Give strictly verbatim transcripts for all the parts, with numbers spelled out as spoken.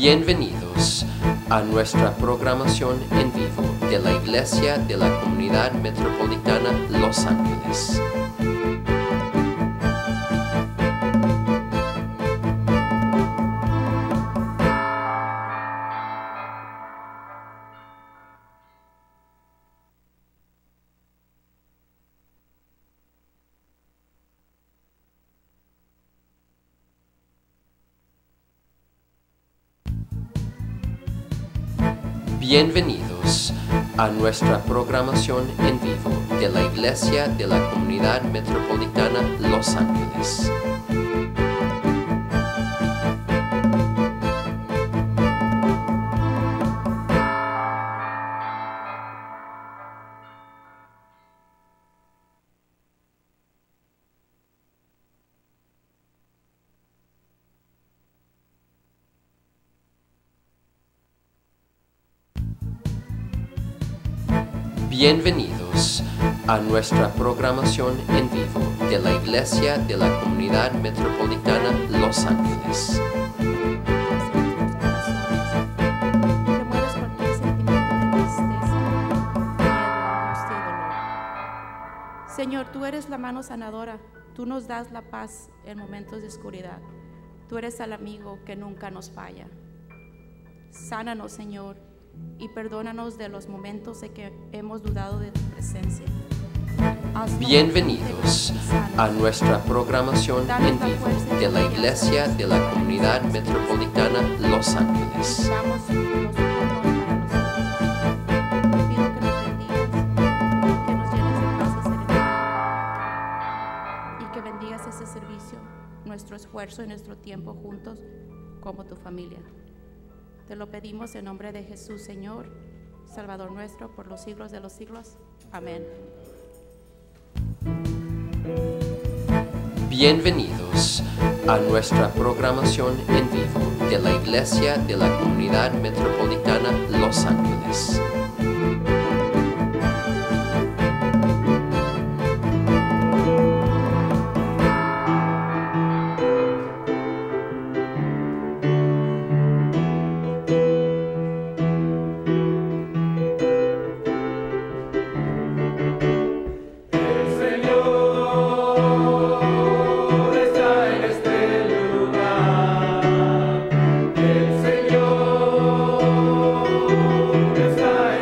Bienvenidos a nuestra programación en vivo de la Iglesia de la Comunidad Metropolitana Los Ángeles. Bienvenidos a nuestra programación en vivo de la Iglesia de la Comunidad Metropolitana Los Ángeles. Bienvenidos a nuestra programación en vivo de la Iglesia de la Comunidad Metropolitana Los Ángeles. Remueves cualquier sentimiento de tristeza, miedo, angustia y dolor. Señor, tú eres la mano sanadora. Tú nos das la paz en momentos de oscuridad. Tú eres el amigo que nunca nos falla. Sánanos, Señor, y perdónanos de los momentos en que hemos dudado de tu presencia. Haznos Bienvenidos a nuestra programación en vivo de la Iglesia de la Comunidad Metropolitana Los Ángeles. Vamos los unos para los otros. Te pido que nos bendigas, que nos llenes de paz y serenidad, y que bendigas ese servicio, nuestro esfuerzo y nuestro tiempo juntos como tu familia. Te lo pedimos en nombre de Jesús, Señor, Salvador nuestro, por los siglos de los siglos. Amén. Bienvenidos a nuestra programación en vivo de la Iglesia de la Comunidad Metropolitana Los Ángeles. El Señor está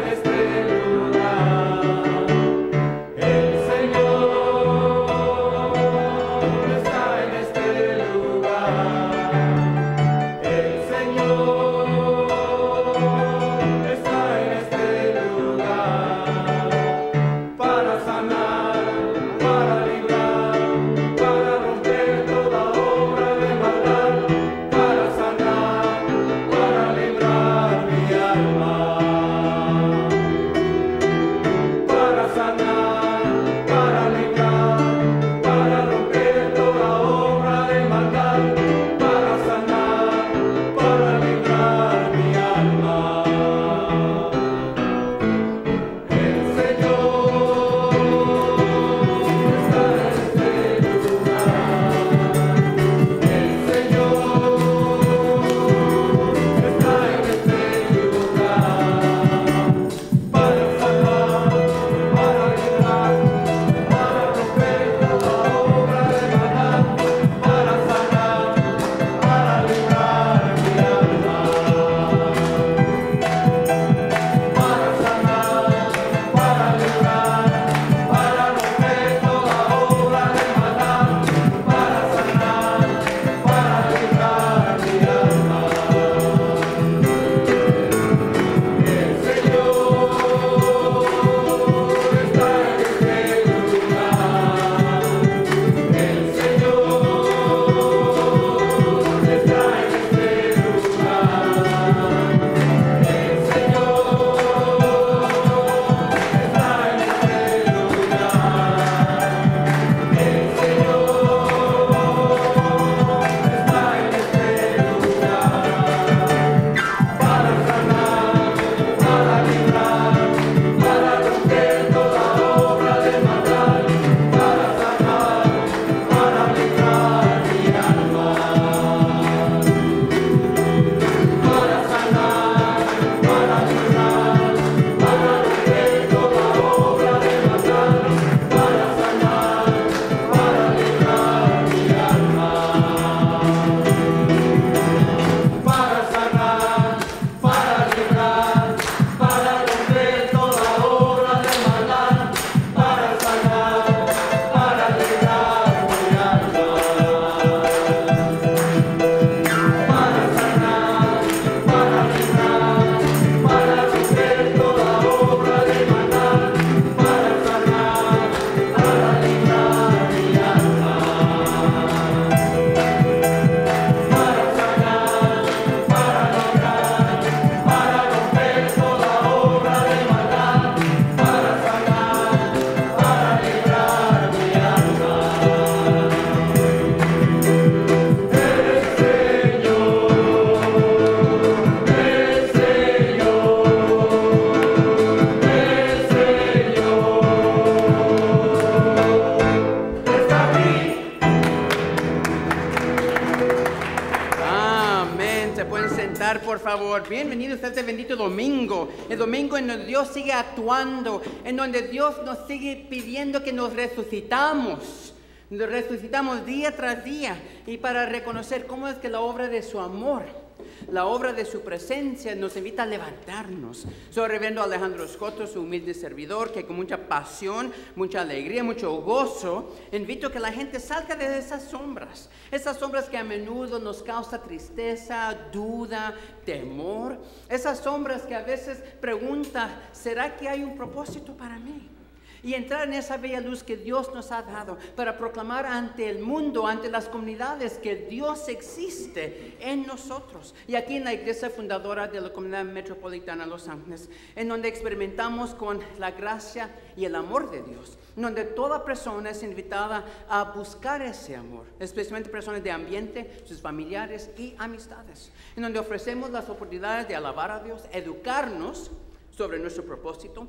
sentar, por favor. Bienvenidos a este bendito domingo. El domingo en donde Dios sigue actuando, en donde Dios nos sigue pidiendo que nos resucitamos. Nos resucitamos día tras día y para reconocer cómo es que la obra de su amor, la obra de su presencia nos invita a levantarnos. Soy el reverendo Alejandro Escoto, su humilde servidor, que con mucha pasión, mucha alegría, mucho gozo, invito a que la gente salga de esas sombras. Esas sombras que a menudo nos causa tristeza, duda, temor. Esas sombras que a veces preguntan, ¿será que hay un propósito para mí? Y entrar en esa bella luz que Dios nos ha dado para proclamar ante el mundo, ante las comunidades, que Dios existe en nosotros. Y aquí en la iglesia fundadora de la Comunidad Metropolitana Los Ángeles, en donde experimentamos con la gracia y el amor de Dios, en donde toda persona es invitada a buscar ese amor, especialmente personas de ambiente, sus familiares y amistades, en donde ofrecemos las oportunidades de alabar a Dios, educarnos sobre nuestro propósito,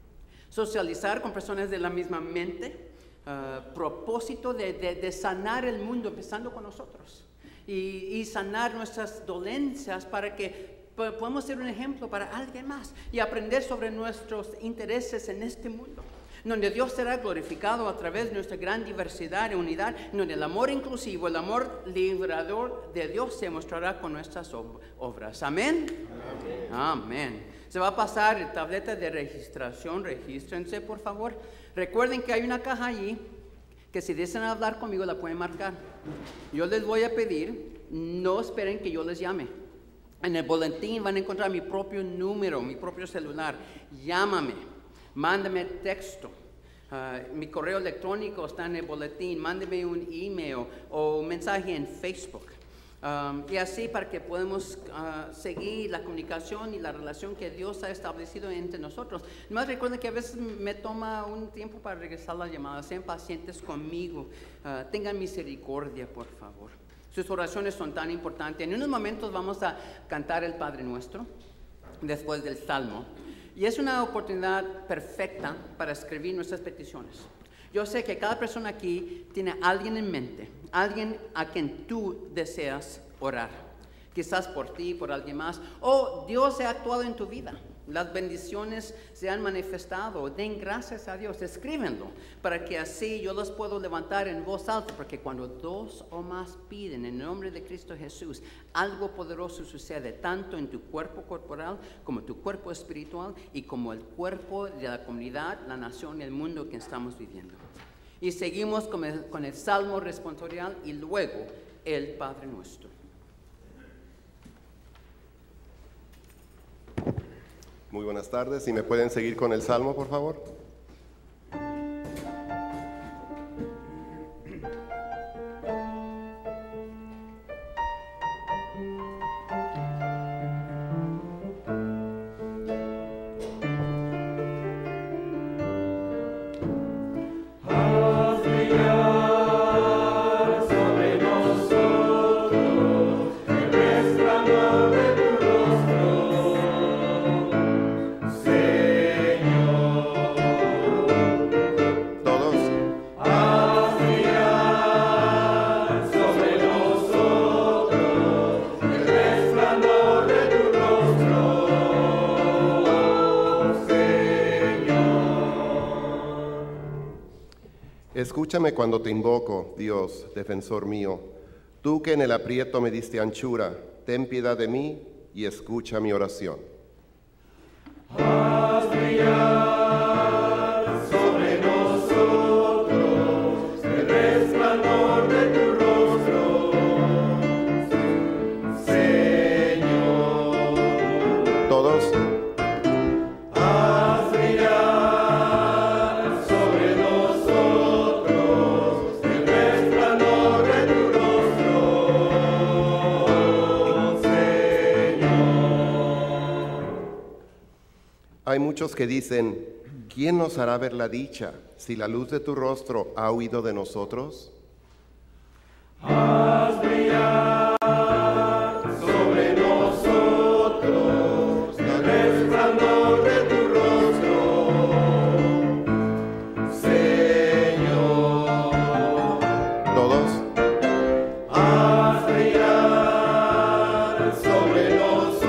socializar con personas de la misma mente, uh, propósito de, de, de sanar el mundo, empezando con nosotros, y, y sanar nuestras dolencias para que podamos ser un ejemplo para alguien más y aprender sobre nuestros intereses en este mundo, donde Dios será glorificado a través de nuestra gran diversidad y unidad, donde el amor inclusivo, el amor liberador de Dios se mostrará con nuestras obras. ¿Amén? Amén. Amén. Se va a pasar el tableta de registración, regístrense por favor. Recuerden que hay una caja allí, que si desean hablar conmigo la pueden marcar. Yo les voy a pedir, no esperen que yo les llame. En el boletín van a encontrar mi propio número, mi propio celular. Llámame, mándame texto. Uh, mi correo electrónico está en el boletín. Mándeme un email o un mensaje en Facebook. Um, y así para que podamos uh, seguir la comunicación y la relación que Dios ha establecido entre nosotros. Más recuerden que a veces me toma un tiempo para regresar las llamadas. Sean pacientes conmigo. Uh, tengan misericordia, por favor. Sus oraciones son tan importantes. En unos momentos vamos a cantar el Padre Nuestro después del Salmo. Y es una oportunidad perfecta para escribir nuestras peticiones. Yo sé que cada persona aquí tiene a alguien en mente, alguien a quien tú deseas orar. Quizás por ti, por alguien más, o Dios ha actuado en tu vida. Las bendiciones se han manifestado. Den gracias a Dios, escríbenlo, para que así yo los puedo levantar en voz alta, porque cuando dos o más piden en el nombre de Cristo Jesús, algo poderoso sucede, tanto en tu cuerpo corporal, como tu cuerpo espiritual, y como el cuerpo de la comunidad, la nación y el mundo que estamos viviendo. Y seguimos con el, con el Salmo responsorial y luego el Padre Nuestro. Muy buenas tardes. Si me pueden seguir con el Salmo, por favor. Escúchame cuando te invoco, Dios, defensor mío. Tú que en el aprieto me diste anchura, ten piedad de mí y escucha mi oración. Haz brillar sobre nosotros el resplandor de tu rostro, Señor. Todos. Hay muchos que dicen, ¿quién nos hará ver la dicha si la luz de tu rostro ha huido de nosotros? Haz brillar sobre nosotros el resplandor de tu rostro, Señor. Todos. Haz brillar sobre nosotros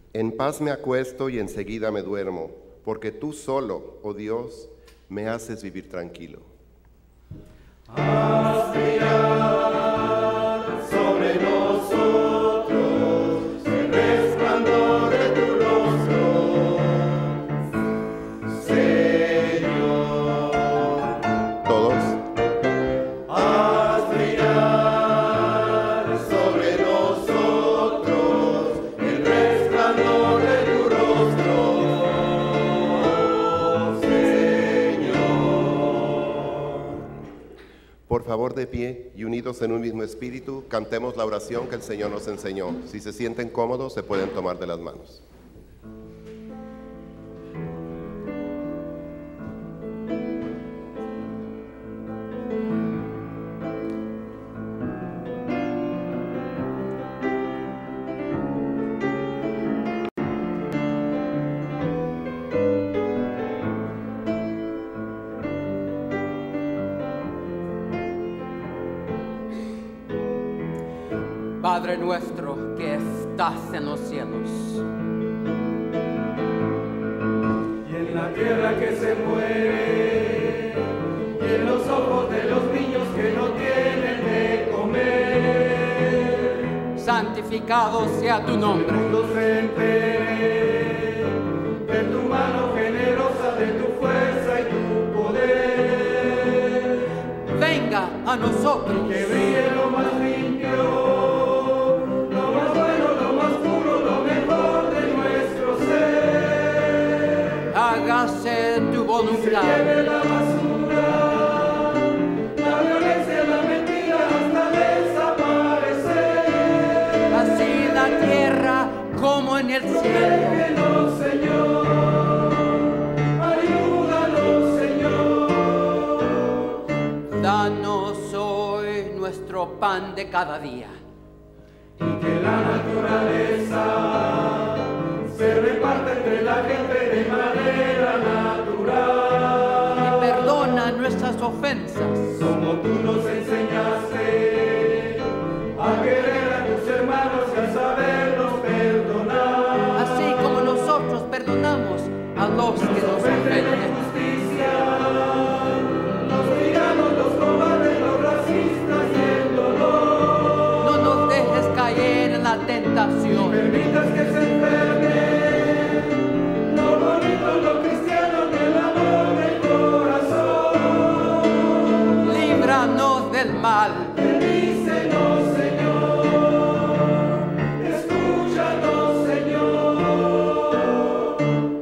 En paz me acuesto y enseguida me duermo, porque tú solo, oh Dios, me haces vivir tranquilo. Haz brillar sobre nosotros el resplandor de tu rostro, Señor. Todos. Haz brillar sobre nosotros el resplandor de tu rostro, Por favor, de pie y unidos en un mismo espíritu, cantemos la oración que el Señor nos enseñó. Si se sienten cómodos, se pueden tomar de las manos. Padre nuestro que estás en los cielos, y en la tierra que se muere, y en los ojos de los niños que no tienen de comer, santificado sea tu el nombre. mundo se entere de tu mano generosa, de tu fuerza y tu poder, Venga a nosotros. que brille lo más limpio, lo más bueno, lo más puro, lo mejor de nuestro ser. Hágase tu Se voluntad. lleve la basura, la violencia, la mentira hasta desaparecer. Así en la tierra como en el cielo. Protégenos, Señor, ayúdanos, Señor. Danos hoy nuestro pan de cada día. Y que la naturaleza se reparte entre la gente de manera natural. Perdona nuestras ofensas, Como tú nos enseñaste a querer a tus hermanos y a sabernos perdonar. así como nosotros perdonamos a los que nos Ofenden la ofenden. injusticia, los tiranos, los cobardes, los racistas y el dolor. No nos dejes caer en la tentación. Permitas que se enferme lo bonito, lo cristiano, el amor del corazón. Líbranos del mal. Bendícenos, Señor, escúchanos, Señor.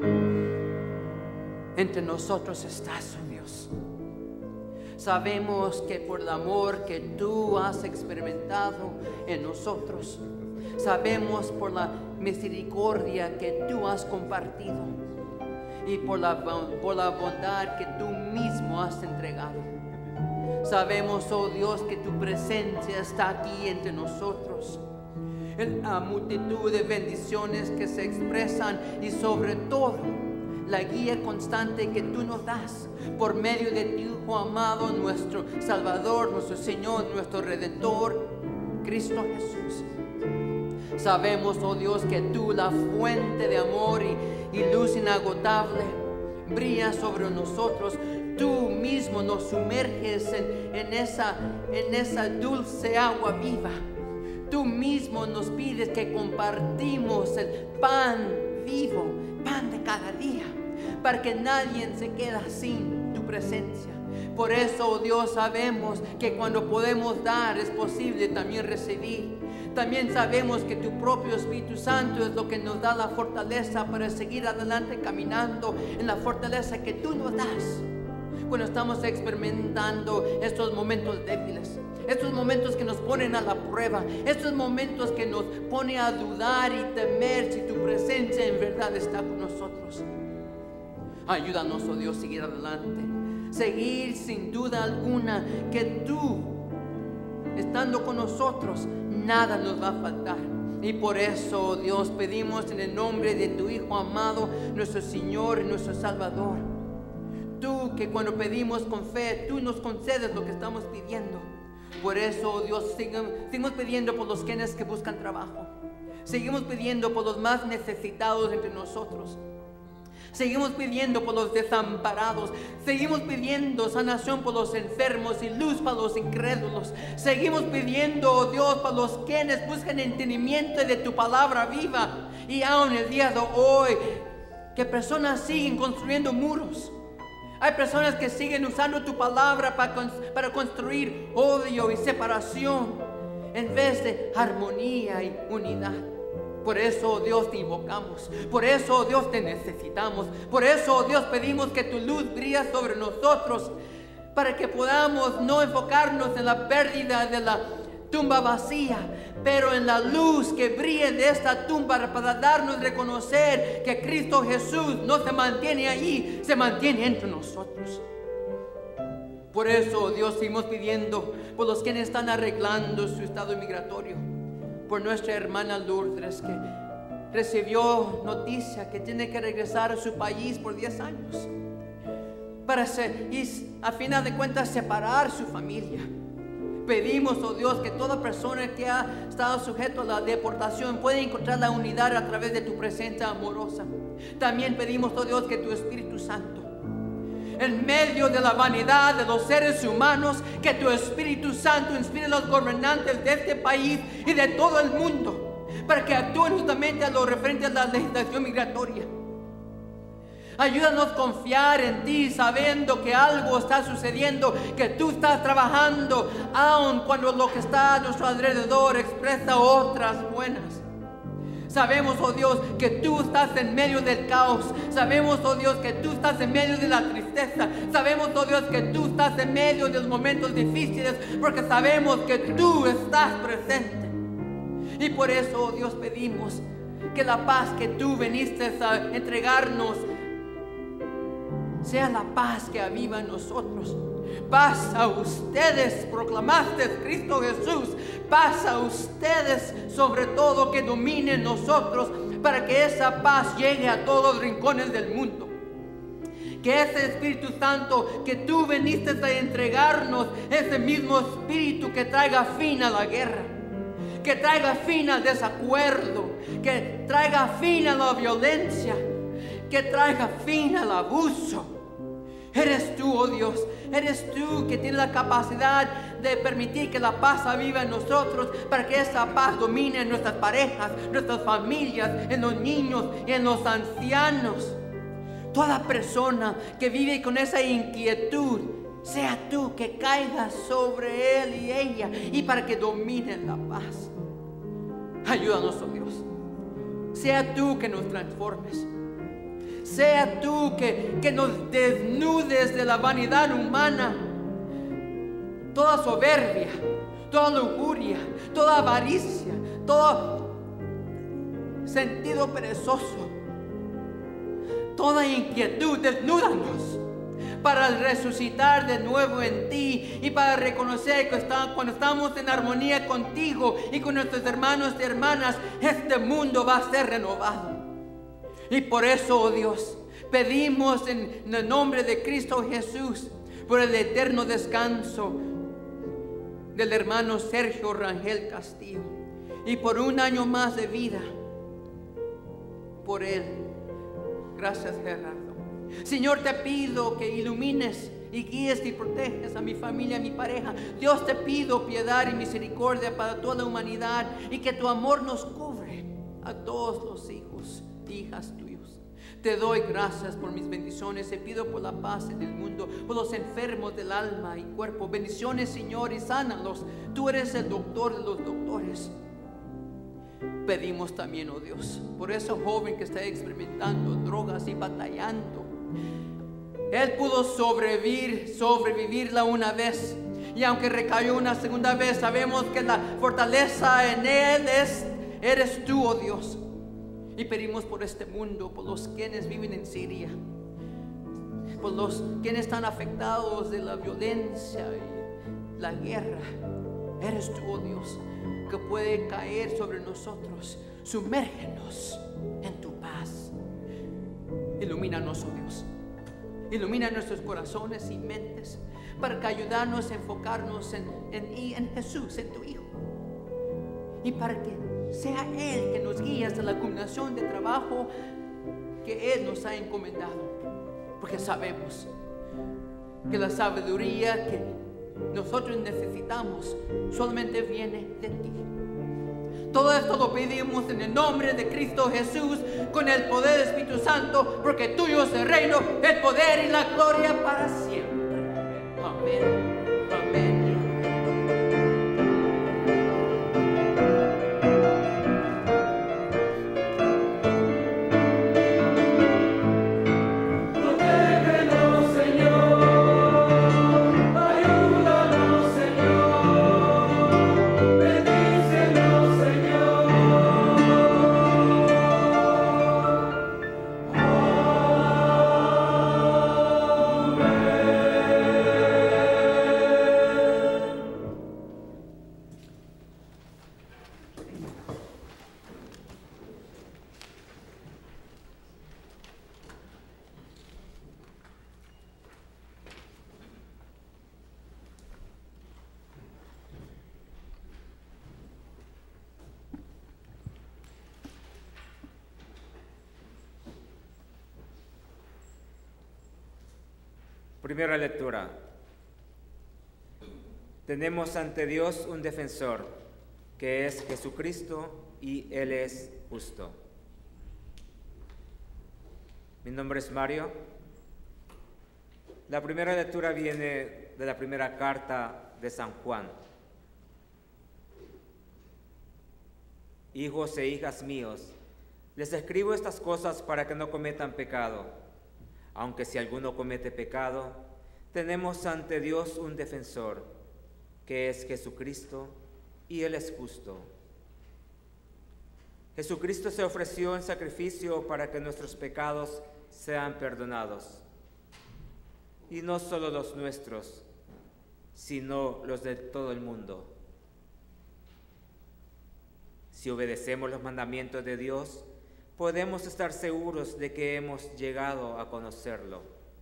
Entre nosotros estás, oh Dios. Sabemos que por el amor que tú has experimentado en nosotros, sabemos por la misericordia que tú has compartido y por la, por la bondad que tú mismo has entregado. Sabemos, oh Dios, que tu presencia está aquí entre nosotros. En la multitud de bendiciones que se expresan y sobre todo la guía constante que tú nos das por medio de tu Hijo amado, nuestro Salvador, nuestro Señor, nuestro Redentor, Cristo Jesús. Sabemos, oh Dios, que tú, la fuente de amor y, y luz inagotable, brilla sobre nosotros. Tú mismo nos sumerges en, en, esa, en esa dulce agua viva. Tú mismo nos pides que compartimos el pan vivo, pan de cada día, para que nadie se quede sin tu presencia. Por eso, oh Dios, sabemos que cuando podemos dar es posible también recibir. También sabemos que tu propio Espíritu Santo es lo que nos da la fortaleza para seguir adelante caminando en la fortaleza que tú nos das cuando estamos experimentando estos momentos débiles, estos momentos que nos ponen a la prueba, estos momentos que nos ponen a dudar y temer si tu presencia en verdad está con nosotros. Ayúdanos, oh Dios, a seguir adelante, seguir sin duda alguna que tú, estando con nosotros, nada nos va a faltar. Y por eso, oh Dios, pedimos en el nombre de tu Hijo amado, nuestro Señor y nuestro Salvador, tú que cuando pedimos con fe, tú nos concedes lo que estamos pidiendo. Por eso, oh Dios, sigamos, sigamos pidiendo por los quienes que buscan trabajo. Seguimos pidiendo por los más necesitados entre nosotros. Seguimos pidiendo por los desamparados. Seguimos pidiendo sanación por los enfermos y luz para los incrédulos. Seguimos pidiendo, oh Dios, para los quienes buscan entendimiento de tu palabra viva. Y aún el día de hoy, que personas siguen construyendo muros. Hay personas que siguen usando tu palabra para, para construir odio y separación en vez de armonía y unidad. Por eso, oh Dios, te invocamos. Por eso, oh Dios, te necesitamos. Por eso, oh Dios, pedimos que tu luz brille sobre nosotros, para que podamos no enfocarnos en la pérdida de la tumba vacía, pero en la luz que brille de esta tumba, para darnos a reconocer que Cristo Jesús no se mantiene allí, se mantiene entre nosotros. Por eso, oh Dios, seguimos pidiendo por los que están arreglando su estado migratorio. Por nuestra hermana Lourdes, que recibió noticia que tiene que regresar a su país por diez años para ser, y a final de cuentas separar su familia. Pedimos, oh Dios, que toda persona que ha estado sujeto a la deportación pueda encontrar la unidad a través de tu presencia amorosa. También pedimos, oh Dios, que tu Espíritu Santo, en medio de la vanidad de los seres humanos, que tu Espíritu Santo inspire a los gobernantes de este país y de todo el mundo, para que actúen justamente a lo referente a la legislación migratoria. Ayúdanos a confiar en ti, sabiendo que algo está sucediendo, que tú estás trabajando, aun cuando lo que está a nuestro alrededor expresa otras buenas. Sabemos, oh Dios, que tú estás en medio del caos. Sabemos, oh Dios, que tú estás en medio de la tristeza. Sabemos, oh Dios, que tú estás en medio de los momentos difíciles, porque sabemos que tú estás presente. Y por eso, oh Dios, pedimos que la paz que tú viniste a entregarnos sea la paz que aviva en nosotros. Paz a ustedes, proclamaste Cristo Jesús. Paz a ustedes, sobre todo, que domine en nosotros, para que esa paz llegue a todos los rincones del mundo. Que ese Espíritu Santo que tú viniste a entregarnos, ese mismo Espíritu que traiga fin a la guerra, que traiga fin al desacuerdo, que traiga fin a la violencia, que traiga fin al abuso. Eres tú, oh Dios, eres tú que tienes la capacidad de permitir que la paz aviva en nosotros, para que esa paz domine en nuestras parejas, nuestras familias, en los niños y en los ancianos. Toda persona que vive con esa inquietud, sea tú que caigas sobre él y ella, y para que domine la paz. Ayúdanos, oh Dios. Sea tú que nos transformes. Sea tú que, que nos desnudes de la vanidad humana, toda soberbia, toda lujuria, toda avaricia, todo sentido perezoso, toda inquietud. Desnúdanos para resucitar de nuevo en ti, y para reconocer que está, cuando estamos en armonía contigo y con nuestros hermanos y hermanas, este mundo va a ser renovado. Y por eso, oh Dios, pedimos en, en el nombre de Cristo Jesús por el eterno descanso del hermano Sergio Rangel Castillo, y por un año más de vida por él. Gracias, Gerardo. Señor, te pido que ilumines y guíes y proteges a mi familia, a mi pareja. Dios, te pido piedad y misericordia para toda la humanidad, y que tu amor nos cubre a todos los hijos, hijas tuyos. Te doy gracias por mis bendiciones. Te pido por la paz en el mundo, por los enfermos del alma y cuerpo. Bendiciones, Señor, y sánalos. Tú eres el doctor de los doctores. Pedimos también, oh Dios, por ese joven que está experimentando drogas y batallando. Él pudo sobrevivir, sobrevivirla una vez, y aunque recayó una segunda vez, sabemos que la fortaleza en él es, eres tú, oh Dios. Y pedimos por este mundo, por los quienes viven en Siria, por los quienes están afectados de la violencia y la guerra. Eres tú, oh Dios, que puede caer sobre nosotros. Sumérgenos en tu paz. Ilumínanos, oh Dios. Ilumina nuestros corazones y mentes, para que ayudarnos a enfocarnos en, en, en Jesús, en tu Hijo. Y para que sea Él que nos guíe hasta la culminación del trabajo que Él nos ha encomendado. Porque sabemos que la sabiduría que nosotros necesitamos solamente viene de ti. Todo esto lo pedimos en el nombre de Cristo Jesús, con el poder del Espíritu Santo, porque tuyo es el reino, el poder y la gloria para siempre. Amén. Amén. Primera lectura. Tenemos ante Dios un defensor, que es Jesucristo, y Él es justo. Mi nombre es Mario. La primera lectura viene de la primera carta de San Juan. Hijos e hijas míos, les escribo estas cosas para que no cometan pecado. Aunque si alguno comete pecado, tenemos ante Dios un defensor, que es Jesucristo, y Él es justo. Jesucristo se ofreció en sacrificio para que nuestros pecados sean perdonados. Y no solo los nuestros, sino los de todo el mundo. Si obedecemos los mandamientos de Dios, podemos estar seguros de que hemos llegado a conocerlo.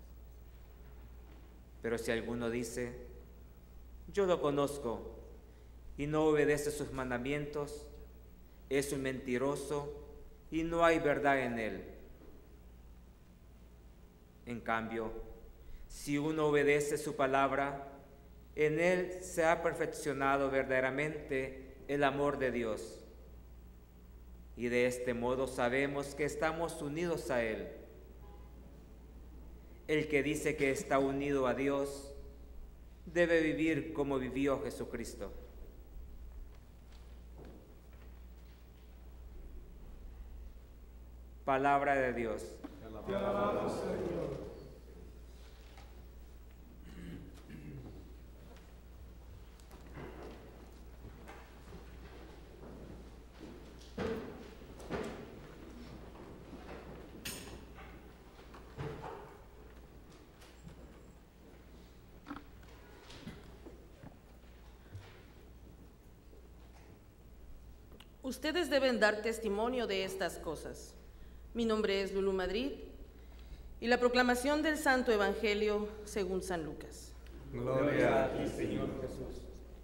Pero si alguno dice, yo lo conozco, y no obedece sus mandamientos, es un mentiroso y no hay verdad en él. En cambio, si uno obedece su palabra, en él se ha perfeccionado verdaderamente el amor de Dios. Y de este modo sabemos que estamos unidos a Él. El que dice que está unido a Dios debe vivir como vivió Jesucristo. Palabra de Dios. Te alabamos, Señor. Ustedes deben dar testimonio de estas cosas. Mi nombre es Lulú Madrid y la proclamación del Santo Evangelio según San Lucas. Gloria a ti, Señor Jesús.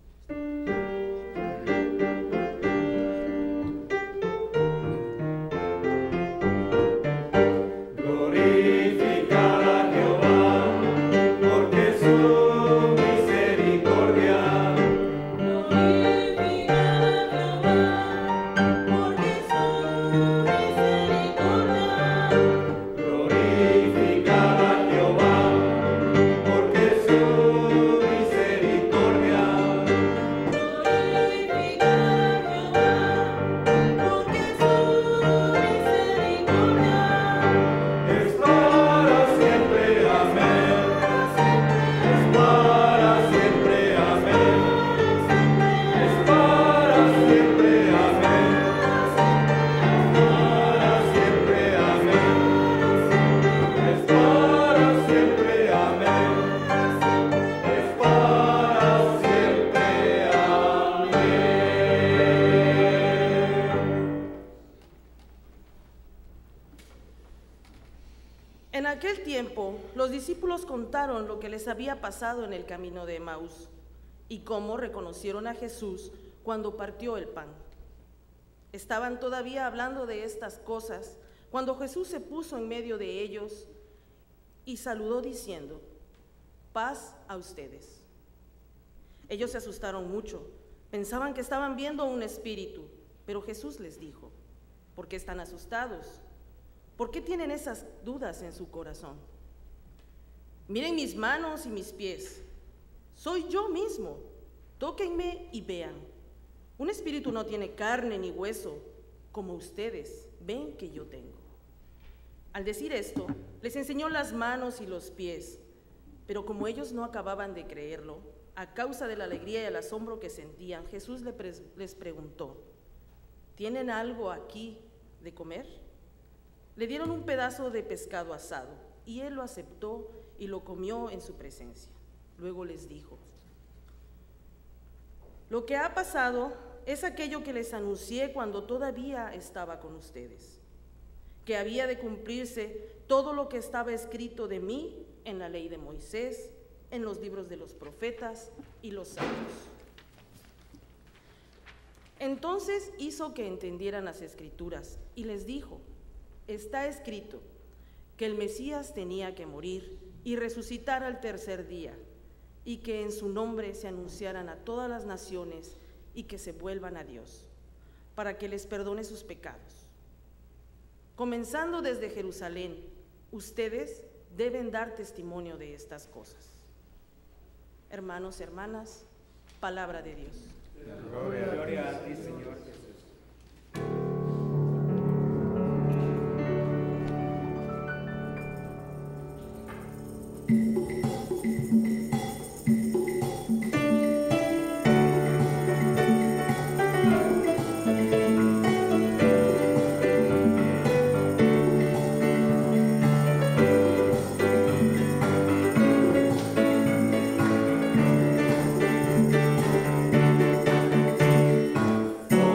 En aquel tiempo, los discípulos contaron lo que les había pasado en el camino de Emaús y cómo reconocieron a Jesús cuando partió el pan. Estaban todavía hablando de estas cosas cuando Jesús se puso en medio de ellos y saludó diciendo: paz a ustedes. Ellos se asustaron mucho, pensaban que estaban viendo un espíritu, pero Jesús les dijo: ¿por qué están asustados? ¿Por qué tienen esas dudas en su corazón? Miren mis manos y mis pies, soy yo mismo, tóquenme y vean. Un espíritu no tiene carne ni hueso, como ustedes ven que yo tengo. Al decir esto, les enseñó las manos y los pies, pero como ellos no acababan de creerlo, a causa de la alegría y el asombro que sentían, Jesús les preguntó: ¿tienen algo aquí de comer? Le dieron un pedazo de pescado asado, y él lo aceptó y lo comió en su presencia. Luego les dijo: lo que ha pasado es aquello que les anuncié cuando todavía estaba con ustedes, que había de cumplirse todo lo que estaba escrito de mí en la ley de Moisés, en los libros de los profetas y los salmos. Entonces hizo que entendieran las Escrituras y les dijo: está escrito que el Mesías tenía que morir y resucitar al tercer día, y que en su nombre se anunciaran a todas las naciones y que se vuelvan a Dios, para que les perdone sus pecados. Comenzando desde Jerusalén, ustedes deben dar testimonio de estas cosas. Hermanos, hermanas, palabra de Dios. Gloria, gloria a ti, Señor Jesús. Oh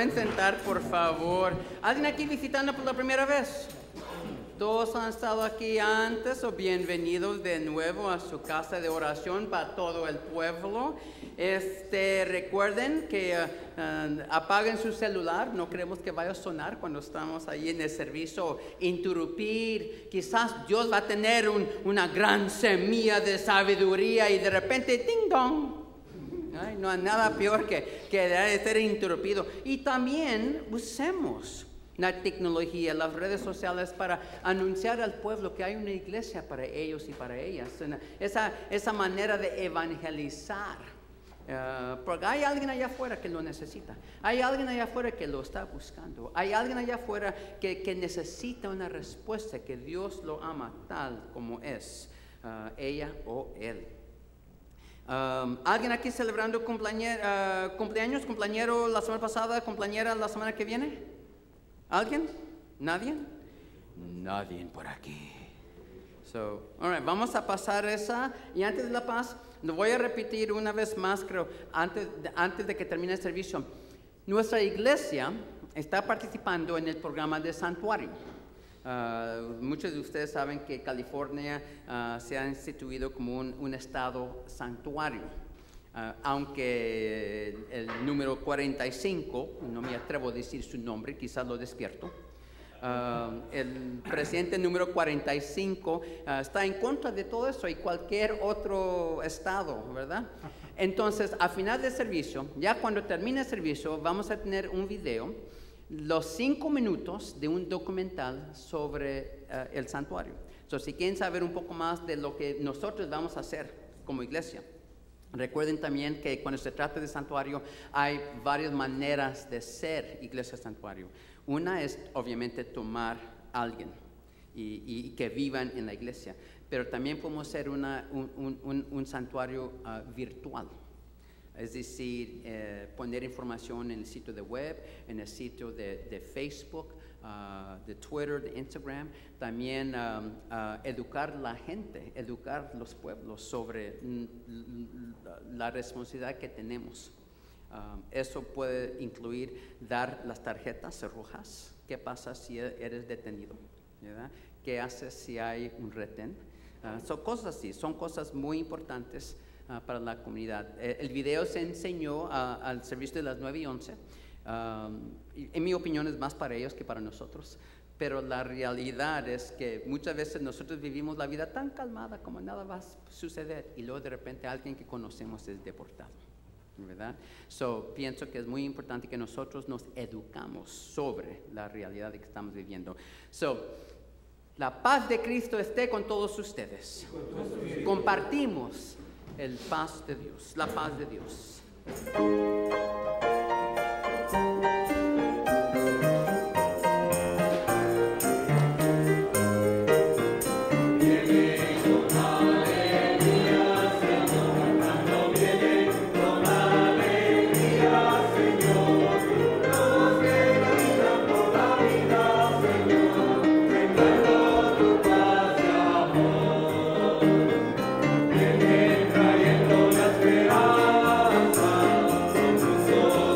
pueden sentar, por favor. ¿Alguien aquí visitando por la primera vez? Todos han estado aquí antes o bienvenidos de nuevo a su casa de oración para todo el pueblo. Este, recuerden que uh, uh, apaguen su celular, no queremos que vaya a sonar cuando estamos ahí en el servicio, interrumpir. Quizás Dios va a tener un, una gran semilla de sabiduría y de repente, ding dong. Ay, no hay nada peor que, que de ser interrumpido. Y también usemos la tecnología, las redes sociales para anunciar al pueblo que hay una iglesia para ellos y para ellas. Esa, esa manera de evangelizar. Uh, porque hay alguien allá afuera que lo necesita. Hay alguien allá afuera que lo está buscando. Hay alguien allá afuera que, que necesita una respuesta, que Dios lo ama tal como es, uh, ella o él. Um, ¿Alguien aquí celebrando cumpleaños, uh, cumpleaños, cumpleañero la semana pasada, cumpleañera la semana que viene? ¿Alguien? ¿Nadie? Nadie por aquí. So, all right, vamos a pasar esa. Y antes de la paz, lo voy a repetir una vez más, creo, antes de, antes de que termine el servicio. Nuestra iglesia está participando en el programa de santuario. Uh, muchos de ustedes saben que California uh, se ha instituido como un, un estado santuario. Uh, aunque el, el número cuarenta y cinco, no me atrevo a decir su nombre, quizás lo despierto, uh, el presidente número cuarenta y cinco uh, está en contra de todo eso y cualquier otro estado, ¿verdad? Entonces, a final del servicio, ya cuando termine el servicio, vamos a tener un video, los cinco minutos de un documental sobre uh, el santuario. So, si quieren saber un poco más de lo que nosotros vamos a hacer como iglesia, recuerden también que cuando se trata de santuario hay varias maneras de ser iglesia santuario. Una es obviamente tomar a alguien y, y que vivan en la iglesia, pero también podemos ser una, un, un, un santuario uh, virtual. Es decir, eh, poner información en el sitio de web, en el sitio de, de Facebook, uh, de Twitter, de Instagram. También um, uh, educar la gente, educar los pueblos sobre la responsabilidad que tenemos. Um, eso puede incluir dar las tarjetas rojas. ¿Qué pasa si eres detenido? ¿Verdad? ¿Qué haces si hay un retén? Uh, son cosas así, son cosas muy importantes Uh, para la comunidad. El, el video se enseñó uh, al servicio de las nueve y once. Um, y, en mi opinión es más para ellos que para nosotros. Pero la realidad es que muchas veces nosotros vivimos la vida tan calmada como nada va a suceder. Y luego de repente alguien que conocemos es deportado. ¿Verdad? So, pienso que es muy importante que nosotros nos educamos sobre la realidad de que estamos viviendo. So, la paz de Cristo esté con todos ustedes. Compartimos el paz de Dios, la paz de Dios. Trayendo la esperanza, con tus ojos.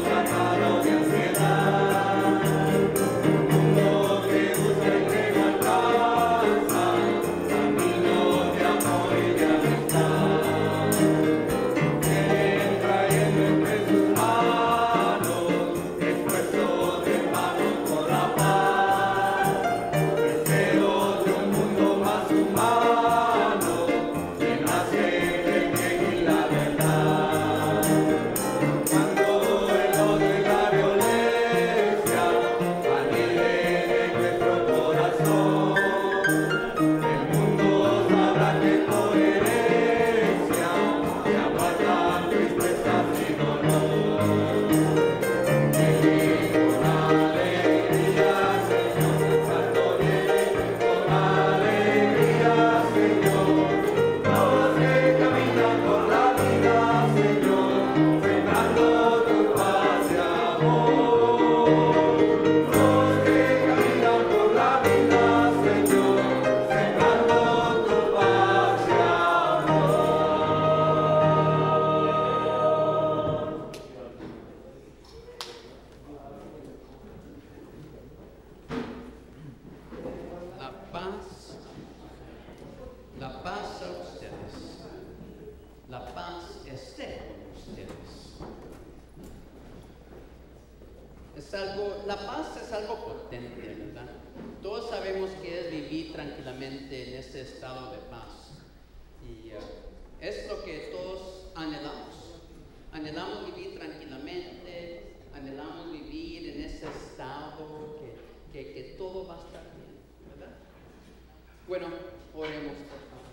es algo, la paz es algo potente, ¿verdad? Todos sabemos que es vivir tranquilamente en ese estado de paz. Y uh, es lo que todos anhelamos. Anhelamos vivir tranquilamente, anhelamos vivir en ese estado que, que, que todo va a estar bien, ¿verdad? Bueno, oremos por favor.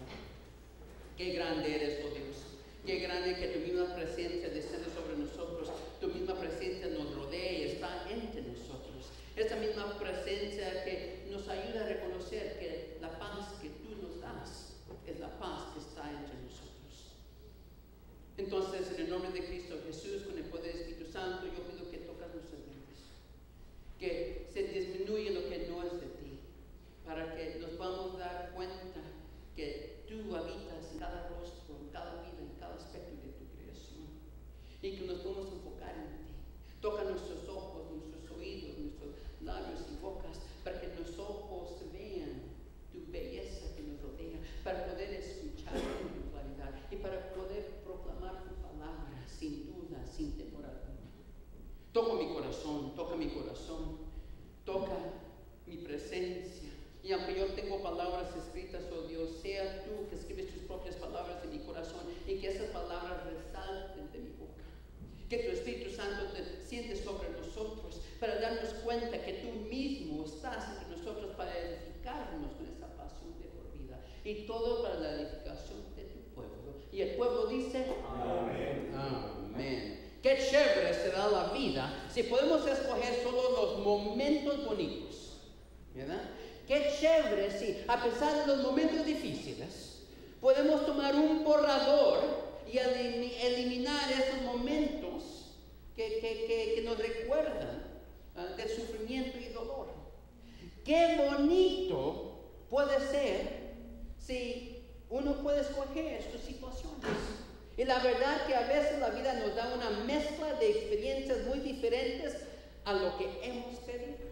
Qué grande eres, oh Dios. Qué grande que tu misma presencia desciende sobre nosotros. Tu misma presencia nos rodea y está entre nosotros. Esa misma presencia que nos ayuda a reconocer que la paz que tú nos das es la paz que está entre nosotros. Entonces, en el nombre de Cristo Jesús, con el poder del Espíritu Santo, yo pido que tocas nuestras mentes, que se disminuya lo que no es de ti, para que nos vamos a dar cuenta que tú habitas en cada rostro, en cada vida, en cada aspecto de tu creación, y que nos podemos enfocar en ti. Toca nuestros ojos, nuestros oídos, nuestros labios y bocas, para que nuestros ojos vean tu belleza que nos rodea, para poder escuchar con claridad y para poder proclamar tu palabra sin duda, sin temor alguno. Toca mi corazón, toca mi corazón, toca mi presencia. Y aunque yo tengo palabras escritas, oh Dios, sea tú que escribes tus propias palabras en mi corazón y que esas palabras resalten de mi boca. Que tu Espíritu Santo te siente sobre nosotros para darnos cuenta que tú mismo estás entre nosotros para edificarnos con esa pasión de por vida. Y todo para la edificación de tu pueblo. Y el pueblo dice, amén. Amén. Qué chévere será la vida si podemos escoger solo los momentos bonitos, ¿verdad? Qué chévere si, a pesar de los momentos difíciles, podemos tomar un borrador y elim eliminar esos momentos que, que, que, que nos recuerdan uh, del sufrimiento y dolor. Qué bonito puede ser si uno puede escoger sus situaciones. Y la verdad que a veces la vida nos da una mezcla de experiencias muy diferentes a lo que hemos pedido.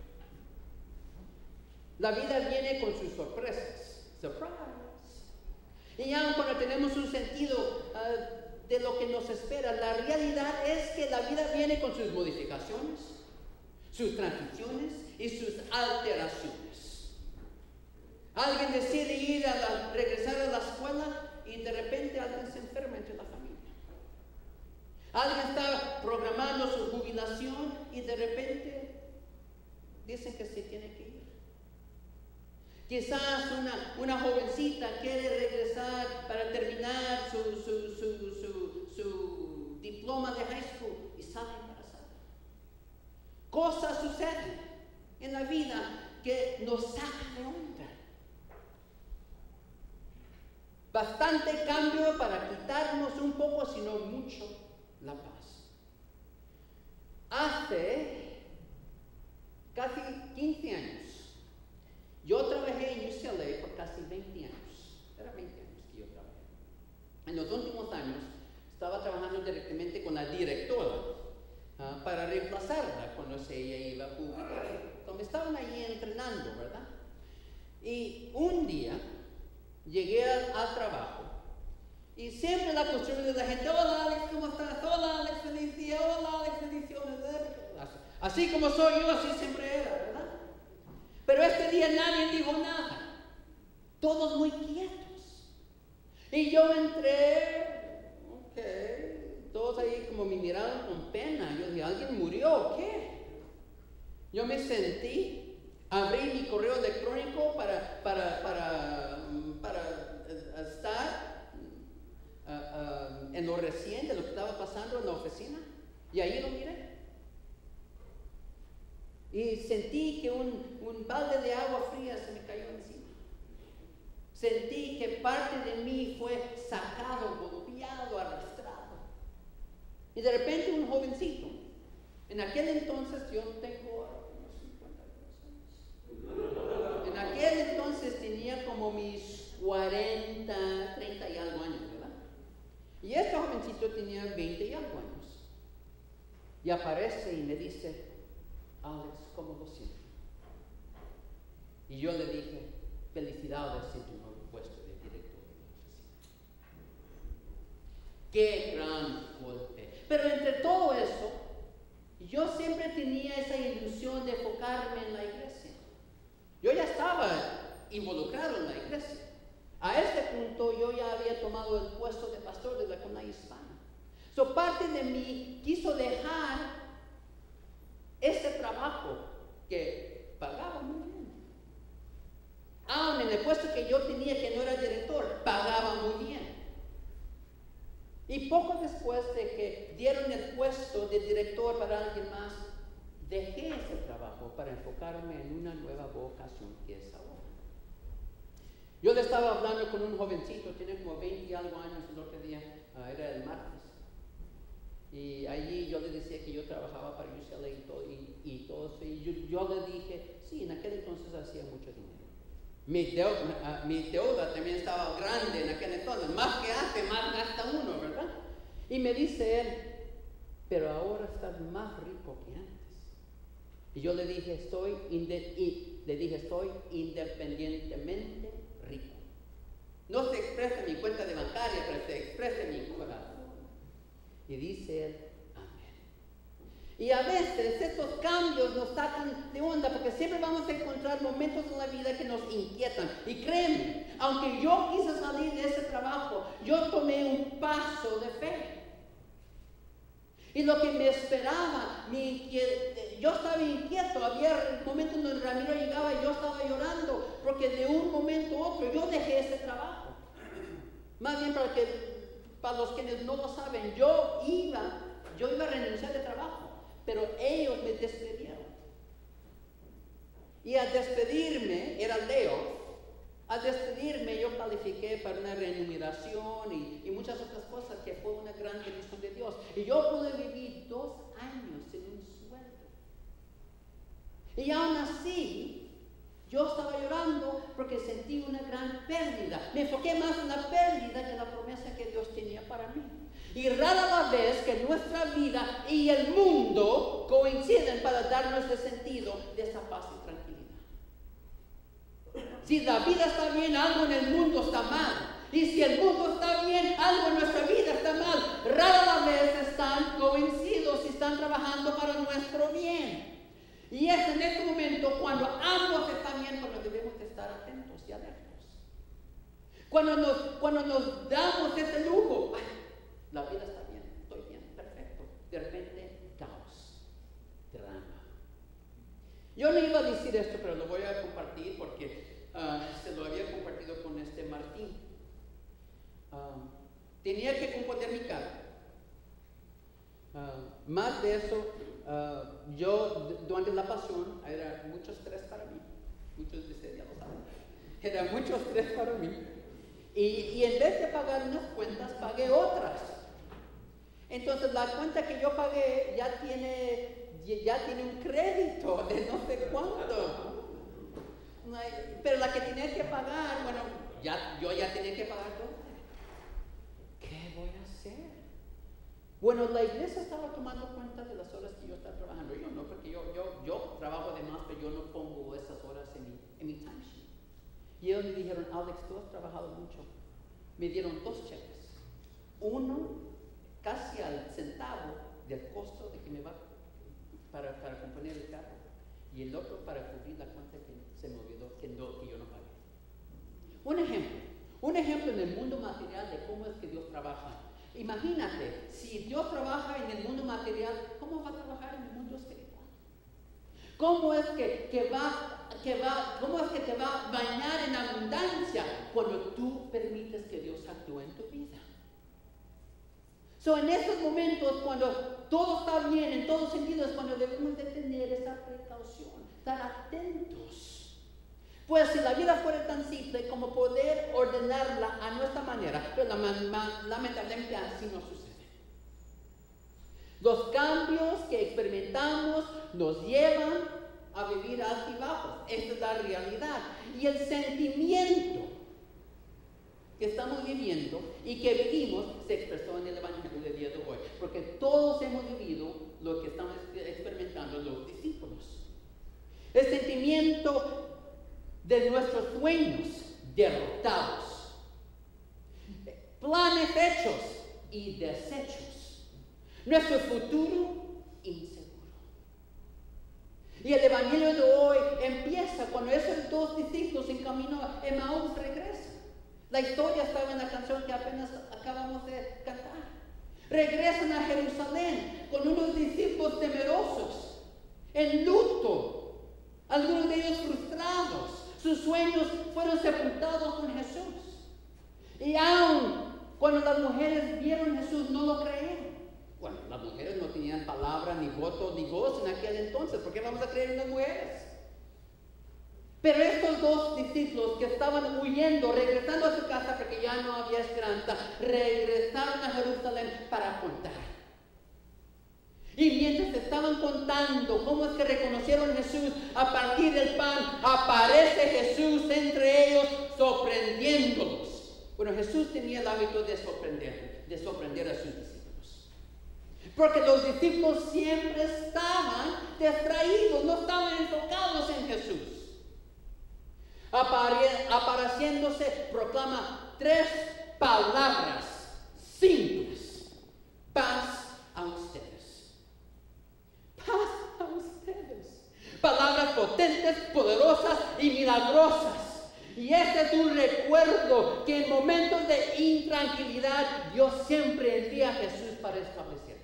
La vida viene con sus sorpresas. Surprise. Y aun cuando tenemos un sentido uh, de lo que nos espera, la realidad es que la vida viene con sus modificaciones, sus transiciones y sus alteraciones. Alguien decide ir a la, regresar a la escuela y de repente alguien se enferma entre la familia. Alguien está programando su jubilación y de repente dicen que se tiene que ir. Quizás una, una jovencita quiere regresar para terminar su, su, su, su, su diploma de high school y sale embarazada. Cosas suceden en la vida que nos sacan de onda. Bastante cambio para quitarnos un poco, sino mucho, la paz. Hace casi quince años, yo trabajé en U C L A por casi veinte años. Era veinte años que yo trabajé. En los últimos años estaba trabajando directamente con la directora uh, para reemplazarla cuando se ella iba a publicar. Cuando estaban ahí entrenando, ¿verdad? Y un día llegué al, al trabajo y siempre la costumbre de la gente, hola Alex, ¿cómo estás? Hola Alex, feliz día, hola Alex, bendiciones. Así como soy yo, así siempre era, ¿verdad? Pero este día nadie dijo nada. Todos muy quietos. Y yo entré, ok, todos ahí como me miraron con pena. Yo dije, ¿alguien murió o qué? Yo me sentí, abrí mi correo electrónico para, para, para, para estar uh, uh, en lo reciente, lo que estaba pasando en la oficina. Y ahí lo miré. Y sentí que un, un balde de agua fría se me cayó encima. Sentí que parte de mí fue sacado, golpeado, arrastrado. Y de repente un jovencito, en aquel entonces yo tengo unos cincuenta años. En aquel entonces tenía como mis cuarenta, treinta y algo años, ¿verdad? Y este jovencito tenía veinte y algo años. Y aparece y me dice, Alex, ¿cómo lo siento? Y yo le dije, felicidades en tu nuevo puesto de director de la oficina. ¡Qué gran golpe! Pero entre todo eso, yo siempre tenía esa ilusión de enfocarme en la iglesia. Yo ya estaba involucrado en la iglesia. A este punto yo ya había tomado el puesto de pastor de la comunidad hispana. So, parte de mí quiso dejar ese trabajo que pagaba muy bien. Aún en el puesto que yo tenía, que no era director, pagaba muy bien. Y poco después de que dieron el puesto de director para alguien más, dejé ese trabajo para enfocarme en una nueva vocación que es ahora. Yo le estaba hablando con un jovencito, tiene como veinte y algo años el otro día, uh, era el martes. Y allí yo le decía que yo trabajaba para U C L A y todo, y, y todo eso. Y yo, yo le dije, sí, en aquel entonces hacía mucho dinero. Mi deuda, uh, mi deuda también estaba grande en aquel entonces. Más que hace, más gasta uno, ¿verdad? Y me dice él, pero ahora estás más rico que antes. Y yo le dije, estoy, inde y le dije, estoy independientemente rico. No se expresa en mi cuenta de bancaria, pero se expresa en mi corazón. Y dice él, amén. Y a veces estos cambios nos sacan de onda porque siempre vamos a encontrar momentos en la vida que nos inquietan. Y créeme, aunque yo quise salir de ese trabajo, yo tomé un paso de fe. Y lo que me esperaba, mi yo estaba inquieto. Había momentos donde Ramiro llegaba y yo estaba llorando porque de un momento a otro yo dejé ese trabajo. Más bien para que Para los quienes no lo saben, yo iba, yo iba a renunciar de trabajo, pero ellos me despidieron. Y al despedirme, era Leo, al despedirme yo califiqué para una remuneración y, y muchas otras cosas que fue una gran bendición de Dios. Y yo pude vivir dos años sin un sueldo. Y aún así, yo estaba llorando porque sentí una gran pérdida. Me enfoqué más en la pérdida que en la promesa que Dios tenía para mí. Y rara la vez que nuestra vida y el mundo coinciden para darnos el sentido de esa paz y tranquilidad. Si la vida está bien, algo en el mundo está mal. Y si el mundo está bien, algo en nuestra vida está mal. Rara la vez están coincidos y están trabajando para nuestro bien. Y es en este momento cuando ambos están bien, cuando debemos de estar atentos y alertos. Cuando nos, cuando nos damos ese lujo, ay, la vida está bien, estoy bien, perfecto. De repente, caos, drama. Yo no iba a decir esto, pero lo voy a compartir porque uh, se lo había compartido con este Martín. Uh, tenía que componer mi carro. Uh, más de eso, uh, yo durante la pasión era mucho estrés para mí. Muchos de ustedes ya lo saben. Era mucho estrés para mí. Y, y en vez de pagar unas cuentas, pagué otras. Entonces la cuenta que yo pagué ya tiene, ya tiene un crédito de no sé cuánto. Pero la que tenía que pagar, bueno, ya, yo ya tenía que pagar todo. ¿Qué voy a hacer? Bueno, la iglesia estaba tomando cuenta de las horas que yo estaba trabajando. Yo no, porque yo, yo, yo trabajo de más, pero yo no pongo esas horas en mi, en mi timesheet. Y ellos me dijeron, Alex, tú has trabajado mucho. Me dieron dos cheques. Uno casi al centavo del costo de que me va para, para componer el carro. Y el otro para cubrir la cuenta que se me olvidó, que, no, que yo no pagué. Un ejemplo. Un ejemplo en el mundo material de cómo es que Dios trabaja. Imagínate, si Dios trabaja en el mundo material, ¿cómo va a trabajar en el mundo espiritual? ¿Cómo es que, que, va, que, va, cómo es que te va a bañar en abundancia cuando tú permites que Dios actúe en tu vida? So, en esos momentos, cuando todo está bien, en todos sentidos, cuando debemos de tener esa precaución, estar atentos. Pues si la vida fuera tan simple como poder ordenarla a nuestra manera, pero lamentablemente así no sucede. Los cambios que experimentamos nos llevan a vivir altibajos. Esta es la realidad. Y el sentimiento que estamos viviendo y que vivimos se expresó en el Evangelio del día de hoy. Porque todos hemos vivido lo que estamos experimentando los discípulos. El sentimiento de nuestros sueños derrotados, planes hechos y desechos, nuestro futuro inseguro. Y el evangelio de hoy empieza cuando esos dos discípulos en camino a Emaús regresan. La historia estaba en la canción que apenas acabamos de cantar. Regresan a Jerusalén con unos discípulos temerosos, en luto, algunos de ellos frustrados. Sus sueños fueron sepultados con Jesús. Y aún cuando las mujeres vieron a Jesús, no lo creyeron. Bueno, las mujeres no tenían palabra, ni voto, ni voz en aquel entonces. ¿Por qué vamos a creer en las mujeres? Pero estos dos discípulos que estaban huyendo, regresando a su casa porque ya no había esperanza, regresaron a Jerusalén para contar. Y mientras estaban contando cómo es que reconocieron a Jesús a partir del pan, aparece Jesús entre ellos sorprendiéndolos. Bueno, Jesús tenía el hábito de sorprender, de sorprender a sus discípulos. Porque los discípulos siempre estaban distraídos, no estaban enfocados en Jesús. Apare- apareciéndose, proclama tres palabras simples: paz a ustedes. Paz a ustedes. Palabras potentes, poderosas y milagrosas. Y este es un recuerdo que en momentos de intranquilidad Dios siempre envía a Jesús para establecernos.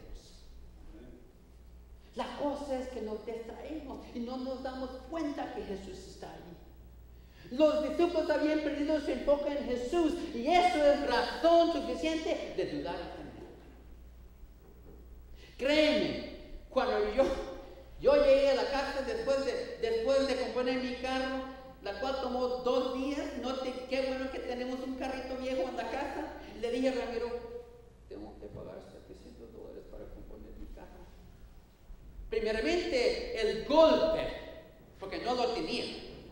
La cosa es que nos distraemos y no nos damos cuenta que Jesús está ahí. Los discípulos habían perdido su enfoque en Jesús y eso es razón suficiente de dudar y temer. Créeme, cuando yo, yo llegué a la casa después de, después de componer mi carro, la cual tomó dos días, note qué bueno que tenemos un carrito viejo en la casa, le dije a Ramiro, tengo que pagar setecientos dólares para componer mi carro. Primeramente, el golpe, porque no lo tenía.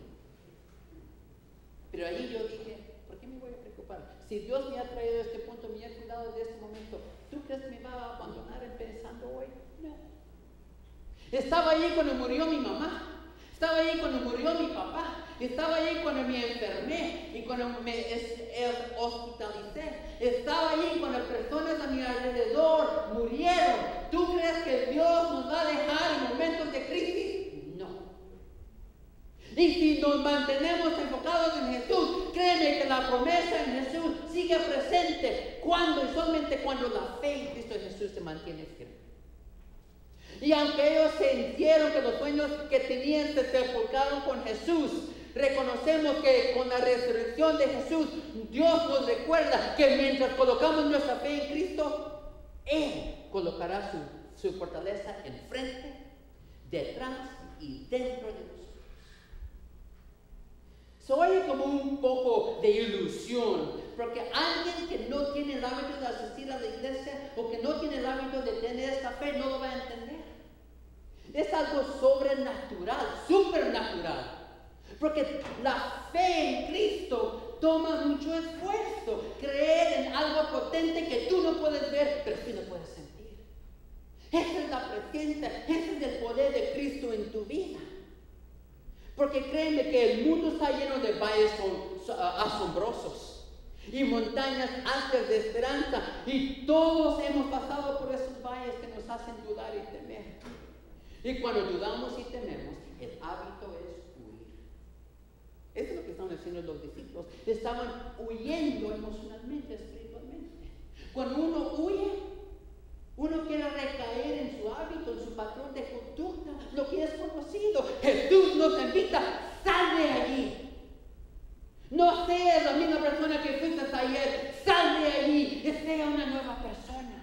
Pero ahí yo dije, ¿por qué me voy a preocupar? Si Dios me ha traído a este punto, me ha cuidado de este momento, ¿tú crees que me va a abandonar pensando hoy? No. Estaba ahí cuando murió mi mamá, estaba ahí cuando murió mi papá, estaba ahí cuando me enfermé y cuando me es, es, hospitalicé, estaba ahí cuando personas a mi alrededor murieron. ¿Tú crees que Dios nos va a dejar en momentos de crisis? No. Y si nos mantenemos enfocados en Jesús, créeme que la promesa en Jesús sigue presente cuando y solamente cuando la fe en Cristo Jesús se mantiene firme. Y aunque ellos sintieron que los sueños que tenían se sepultaron con Jesús, reconocemos que con la resurrección de Jesús, Dios nos recuerda que mientras colocamos nuestra fe en Cristo, Él colocará su, su fortaleza enfrente, detrás y dentro de nosotros. Se oye como un poco de ilusión, porque alguien que no tiene el hábito de asistir a la iglesia o que no tiene el hábito de tener esta fe no lo va a entender. Es algo sobrenatural, supernatural. Porque la fe en Cristo toma mucho esfuerzo. Creer en algo potente que tú no puedes ver, pero sí lo puedes sentir. Esa es la presencia, ese es el poder de Cristo en tu vida. Porque créeme que el mundo está lleno de valles asombrosos y montañas altas de esperanza. Y todos hemos pasado por esos valles que nos hacen dudar y temer. Y cuando dudamos y tememos, el hábito es huir. Eso es lo que estaban haciendo los discípulos. Estaban huyendo emocionalmente, espiritualmente. Cuando uno huye, uno quiere recaer en su hábito, en su patrón de conducta, lo que es conocido. Jesús nos invita, sal de allí. No seas la misma persona que fuiste ayer, sal de allí y sea una nueva persona.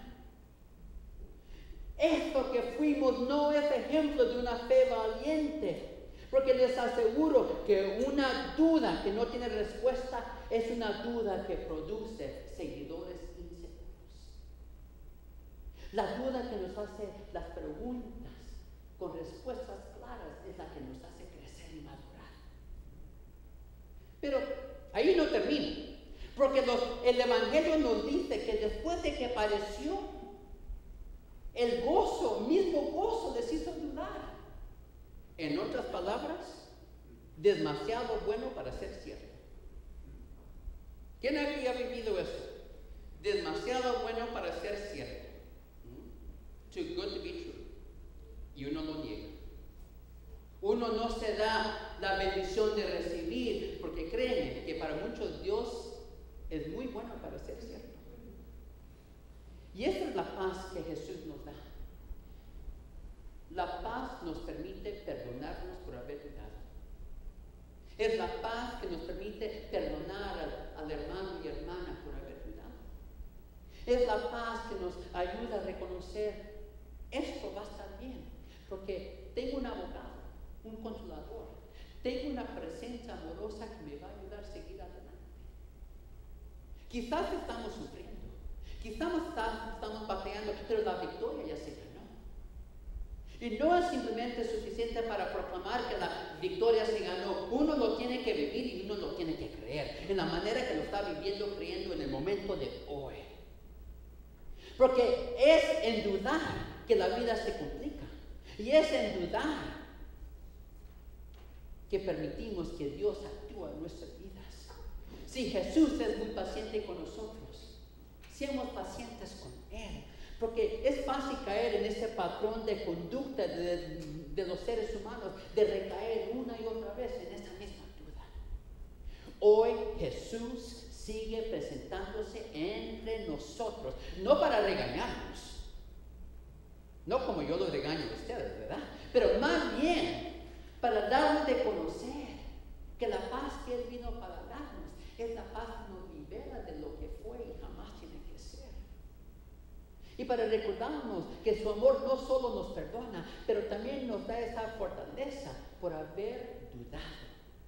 Esto que fuimos no es ejemplo de una fe valiente, porque les aseguro que una duda que no tiene respuesta es una duda que produce seguidores inseguros. La duda que nos hace las preguntas con respuestas claras es la que nos hace crecer y madurar. Pero ahí no termina, porque los, el Evangelio nos dice que después de que apareció, el gozo, mismo gozo, les hizo dudar. En otras palabras, demasiado bueno para ser cierto. ¿Quién aquí ha vivido eso? Demasiado bueno para ser cierto. ¿Mm? Too good to be true. Y uno lo niega. Uno no se da la bendición de recibir, porque créeme que para muchos Dios es muy bueno para ser cierto. Y esa es la paz que Jesús nos da. La paz nos permite perdonarnos por haber dudado. Es la paz que nos permite perdonar al, al hermano y hermana por haber dudado. Es la paz que nos ayuda a reconocer, esto va a estar bien, porque tengo un abogado, un consolador, tengo una presencia amorosa que me va a ayudar a seguir adelante. Quizás estamos sufriendo, quizás estamos batallando, pero la victoria ya se ganó. Y no es simplemente suficiente para proclamar que la victoria se ganó. Uno lo tiene que vivir y uno lo tiene que creer, en la manera que lo está viviendo, creyendo en el momento de hoy. Porque es en dudar que la vida se complica. Y es en dudar que permitimos que Dios actúe en nuestras vidas. Si Jesús es muy paciente con nosotros, seamos pacientes con Él. Porque es fácil caer en ese patrón de conducta de, de los seres humanos, de recaer una y otra vez en esa misma duda. Hoy Jesús sigue presentándose entre nosotros, no para regañarnos, no como yo los regaño a ustedes, ¿verdad? Pero más bien para darnos de conocer que la paz que Él vino para darnos es la paz que nos libera de lo que fue y jamás tiene que ser. Y para recordarnos que su amor no solo nos perdona, pero también nos da esa fortaleza por haber dudado.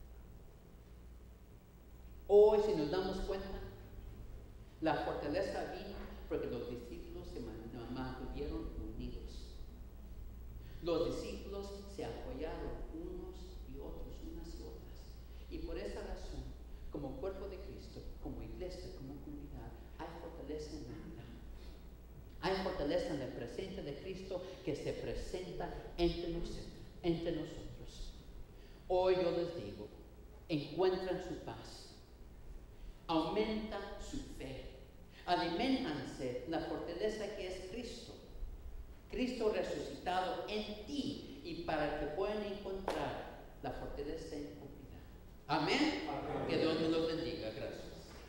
Hoy, si nos damos cuenta, la fortaleza vino porque los discípulos se mantuvieron unidos. Los discípulos se apoyaron unos y otros, unas y otras. Y por esa razón, como cuerpo de Cristo, como iglesia, como comunidad, hay fortaleza en la unidad. Hay fortaleza en la presencia de Cristo que se presenta entre nosotros. Entre nosotros. Hoy yo les digo, encuentran su paz. Aumenta su fe. Aliméntanse la fortaleza que es Cristo. Cristo resucitado en ti y para que puedan encontrar la fortaleza en comunidad. Amén. Amén. Que Dios me los bendiga. Gracias.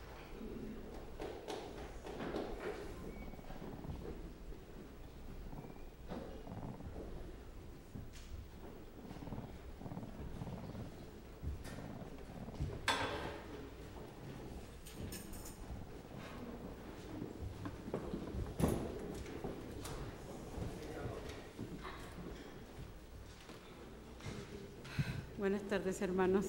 Buenas tardes, hermanos.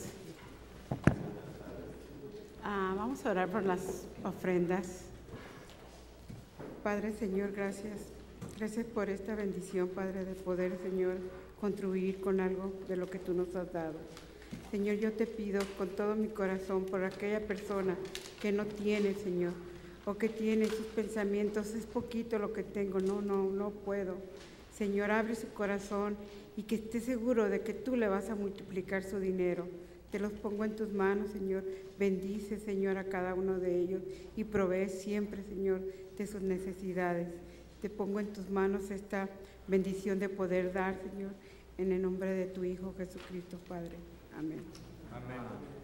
Ah, vamos a orar por las ofrendas. Padre, Señor, gracias. Gracias por esta bendición, Padre, de poder, Señor, contribuir con algo de lo que tú nos has dado. Señor, yo te pido con todo mi corazón por aquella persona que no tiene, Señor, o que tiene sus pensamientos, es poquito lo que tengo, no, no, no puedo. Señor, abre su corazón y que esté seguro de que tú le vas a multiplicar su dinero. Te los pongo en tus manos, Señor. Bendice, Señor, a cada uno de ellos y provee siempre, Señor, de sus necesidades. Te pongo en tus manos esta bendición de poder dar, Señor, en el nombre de tu Hijo Jesucristo, Padre. Amén. Amén.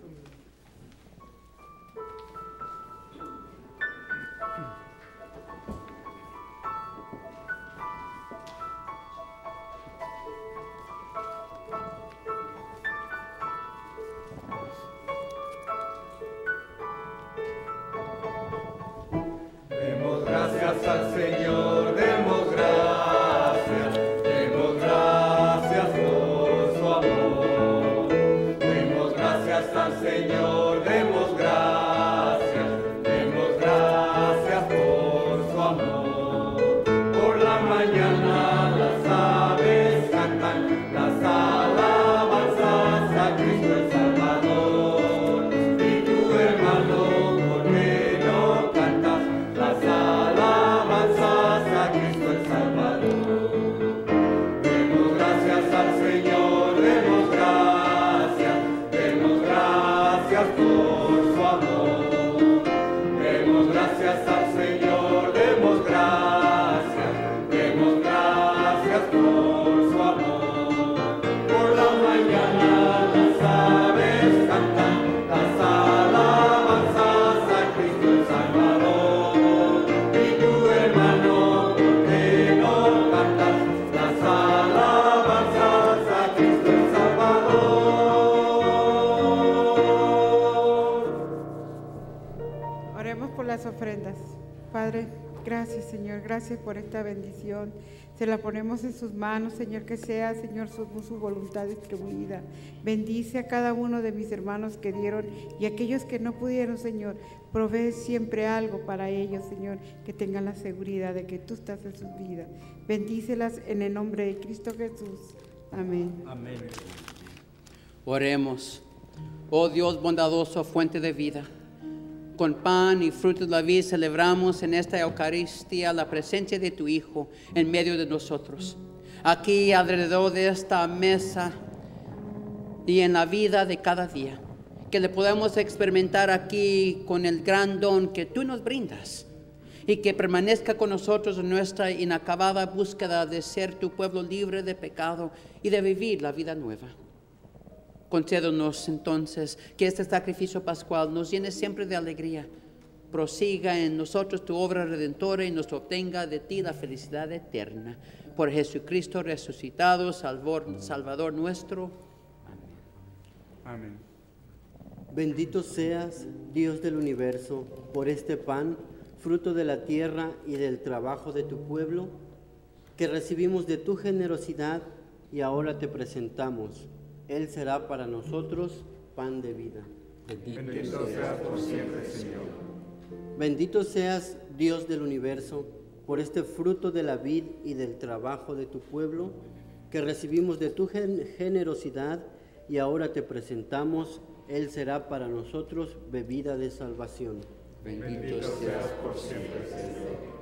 Gracias al Señor, demos gracias, demos gracias por su amor. Demos gracias al Señor, demos gracias, demos gracias por su amor. Por la mañana las aves cantan las alabanzas a Cristo el Salvador. Y tu hermano, ¿por qué no cantas las alabanzas a Cristo el Salvador? Demos gracias al Señor, demos gracias, demos gracias por su amor. las ofrendas. Padre, gracias, Señor, gracias por esta bendición. Se la ponemos en sus manos, Señor, que sea, Señor, su, su voluntad distribuida. Bendice a cada uno de mis hermanos que dieron y aquellos que no pudieron, Señor. Provee siempre algo para ellos, Señor, que tengan la seguridad de que tú estás en sus vidas. Bendícelas en el nombre de Cristo Jesús. Amén. Amén. Oremos. Oh Dios bondadoso, fuente de vida, con pan y fruto de la vida celebramos en esta Eucaristía la presencia de tu Hijo en medio de nosotros. Aquí alrededor de esta mesa y en la vida de cada día, que le podamos experimentar aquí con el gran don que tú nos brindas y que permanezca con nosotros en nuestra inacabada búsqueda de ser tu pueblo libre de pecado y de vivir la vida nueva. Concédenos entonces que este sacrificio pascual nos llene siempre de alegría, prosiga en nosotros tu obra redentora y nos obtenga de ti la felicidad eterna. Por Jesucristo resucitado, Salvador, Salvador nuestro. Amén. Amén. Bendito seas, Dios del universo, por este pan, fruto de la tierra y del trabajo de tu pueblo, que recibimos de tu generosidad y ahora te presentamos. Él será para nosotros pan de vida. Bendito, Bendito seas por siempre, Señor. Bendito seas, Dios del universo, por este fruto de la vid y del trabajo de tu pueblo, que recibimos de tu generosidad y ahora te presentamos. Él será para nosotros bebida de salvación. Bendito seas por siempre, Señor.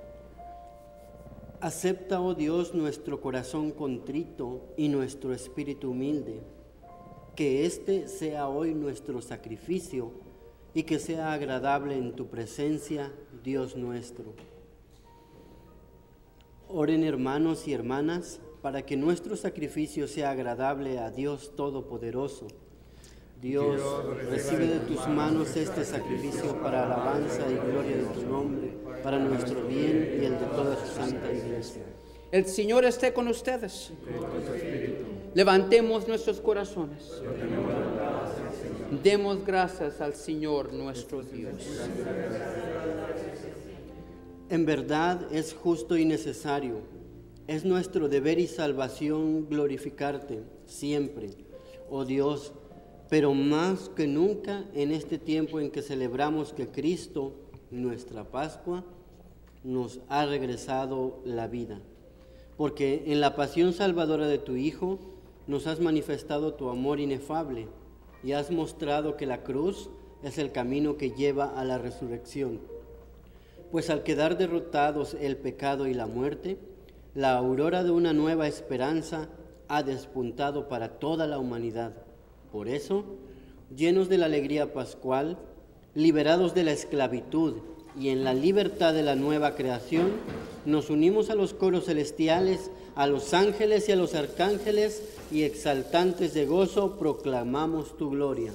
Acepta, oh Dios, nuestro corazón contrito y nuestro espíritu humilde, que este sea hoy nuestro sacrificio y que sea agradable en tu presencia, Dios nuestro. Oren, hermanos y hermanas, para que nuestro sacrificio sea agradable a Dios Todopoderoso. Dios, recibe de tus manos este sacrificio para alabanza y gloria de tu nombre, para nuestro bien y el de toda su santa iglesia. El Señor esté con ustedes. Levantemos nuestros corazones. Demos gracias al Señor nuestro Dios. En verdad es justo y necesario. Es nuestro deber y salvación glorificarte siempre, oh Dios, pero más que nunca en este tiempo en que celebramos que Cristo, nuestra Pascua, nos ha regresado la vida. Porque en la pasión salvadora de tu Hijo nos has manifestado tu amor inefable y has mostrado que la cruz es el camino que lleva a la resurrección. Pues al quedar derrotados el pecado y la muerte, la aurora de una nueva esperanza ha despuntado para toda la humanidad. Por eso, llenos de la alegría pascual, liberados de la esclavitud y en la libertad de la nueva creación, nos unimos a los coros celestiales, a los ángeles y a los arcángeles, y exaltantes de gozo proclamamos tu gloria.